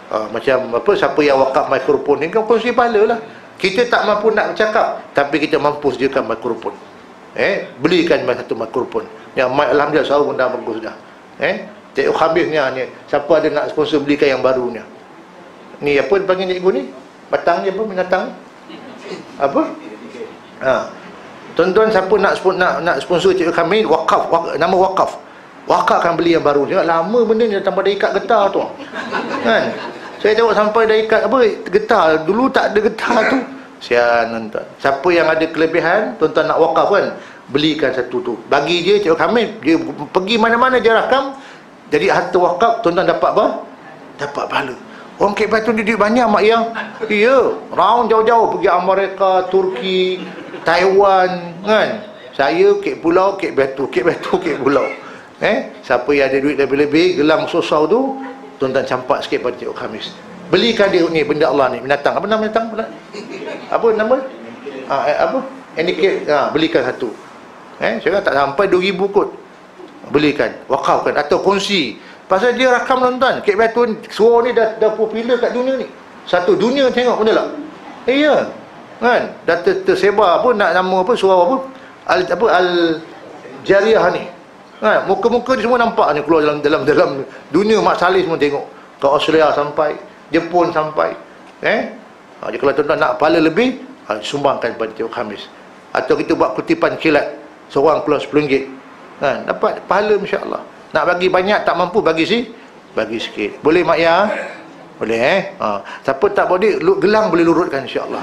uh, macam apa, siapa yang wakaf mikrofon ni kan kongsi pahala lah. Kita tak mampu nak bercakap, tapi kita mampu sediakan mikrofon. Eh, belikan satu mikrofon. Yang mic alhamdulillah suara pun dah bagus dah. Eh, cikgu Khamis ni, ni siapa ada nak sponsor belikan yang baru ni. Ni apa dipanggil cikgu ni? Batang ni apa, binatang? Apa? Ha. Tuan-tuan siapa nak nak nak sponsor cikgu Khamis, wakaf, wakaf, nama wakaf. Wakaf akan beli yang baru. Tengok lama benda ni tambah dah ikat getah tu. Kan? Saya tengok sampai dah ikat apa, getah. Dulu tak ada getah tu. Sian tuan-tuan. Siapa yang ada kelebihan, tuan-tuan nak wakaf kan, belikan satu tu. Bagi dia cikgu Khamis, dia pergi mana-mana dia rakam. Jadi harta wakaf, tuan-tuan dapat apa? Dapat pahala. Orang Kek Batu ni duit banyak mak ya. Ya, round jauh-jauh pergi Amerika, Turki, Taiwan kan. Saya Kek Pulau, Kek Batu, Kek Batu, Kek Pulau. Eh, siapa yang ada duit lebih-lebih, gelang sosau tu, tuan-tuan campak sikit pada cikgu Khamis. Belikan dia ni benda Allah ni, binatang. Apa nama binatang? Apa nama? Ha, eh, apa? Handicap. Ha, belikan satu. Eh, saya tak sampai dua ribu kot. Belikan, wakafkan atau kongsi. Pasal dia rakam tuan-tuan. Kek Batu suara ni dah, dah popular kat dunia ni. Satu dunia tengok betul tak? Eh, ya. Kan? Dah ter, tersebar apa nak nama apa, suara apa? Al apa Al Jariah ni. Kan? Muka-muka dia semua nampak ni keluar dalam dalam dalam dunia. Mak Saleh semua tengok. Ke Australia sampai, Jepun sampai. Eh? Ha, jadi kalau tuan-tuan nak pahala lebih, ha, sumbangkan pada cikgu Khamis. Atau kita buat kutipan kilat. Seorang keluar sepuluh ringgit. Kan? Dapat pahala insya-Allah. Nak bagi banyak tak mampu, bagi si bagi sikit. Boleh mak ya? Boleh eh? Ha. Siapa tak boleh gelang boleh lurutkan insya-Allah.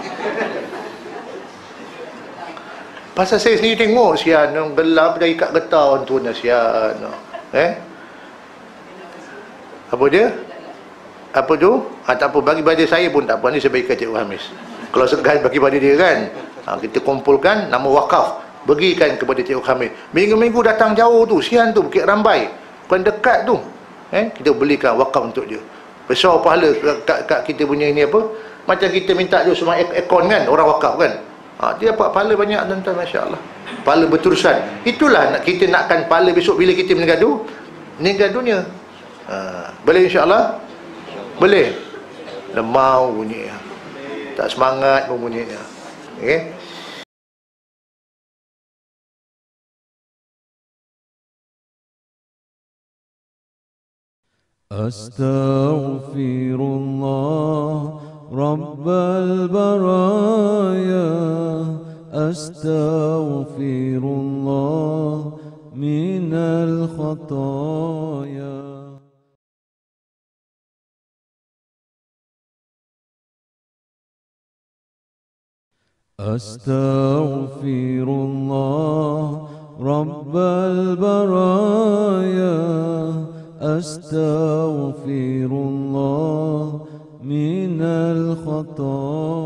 Pasal saya sendiri tengok sian gelap dah ikat getah orang tu sian. Eh? Apa dia? Apa tu? Ha, tak apa, bagi pada saya pun tak apa, ni saya bagikan cikgu Khamis. Kalau segan bagi pada dia kan. Ha, kita kumpulkan nama wakaf, bagikan kepada cikgu Khamis. Minggu-minggu datang jauh tu, sian tu Bukit Rambai. Bukan dekat tu. Eh, kita belikan wakaf untuk dia. Besar pahala kat, kat kita punya ni apa? Macam kita minta dia semua akon kan, orang wakaf kan. Ha, dia dapat pahala banyak tuan-tuan, masya-Allah. Pahala berterusan. Itulah nak kita nakkan pahala besok bila kita meninggal du, meninggal dunia. Ha, boleh insya-Allah? Boleh. Lemau bunyinya. Tak semangat pun bunyinya. Okey. Astaghfirullah Rabbal baraya, astaghfirullah minal khataya. Astaghfirullah Rabbal baraya, astaghfirullah minal khataya.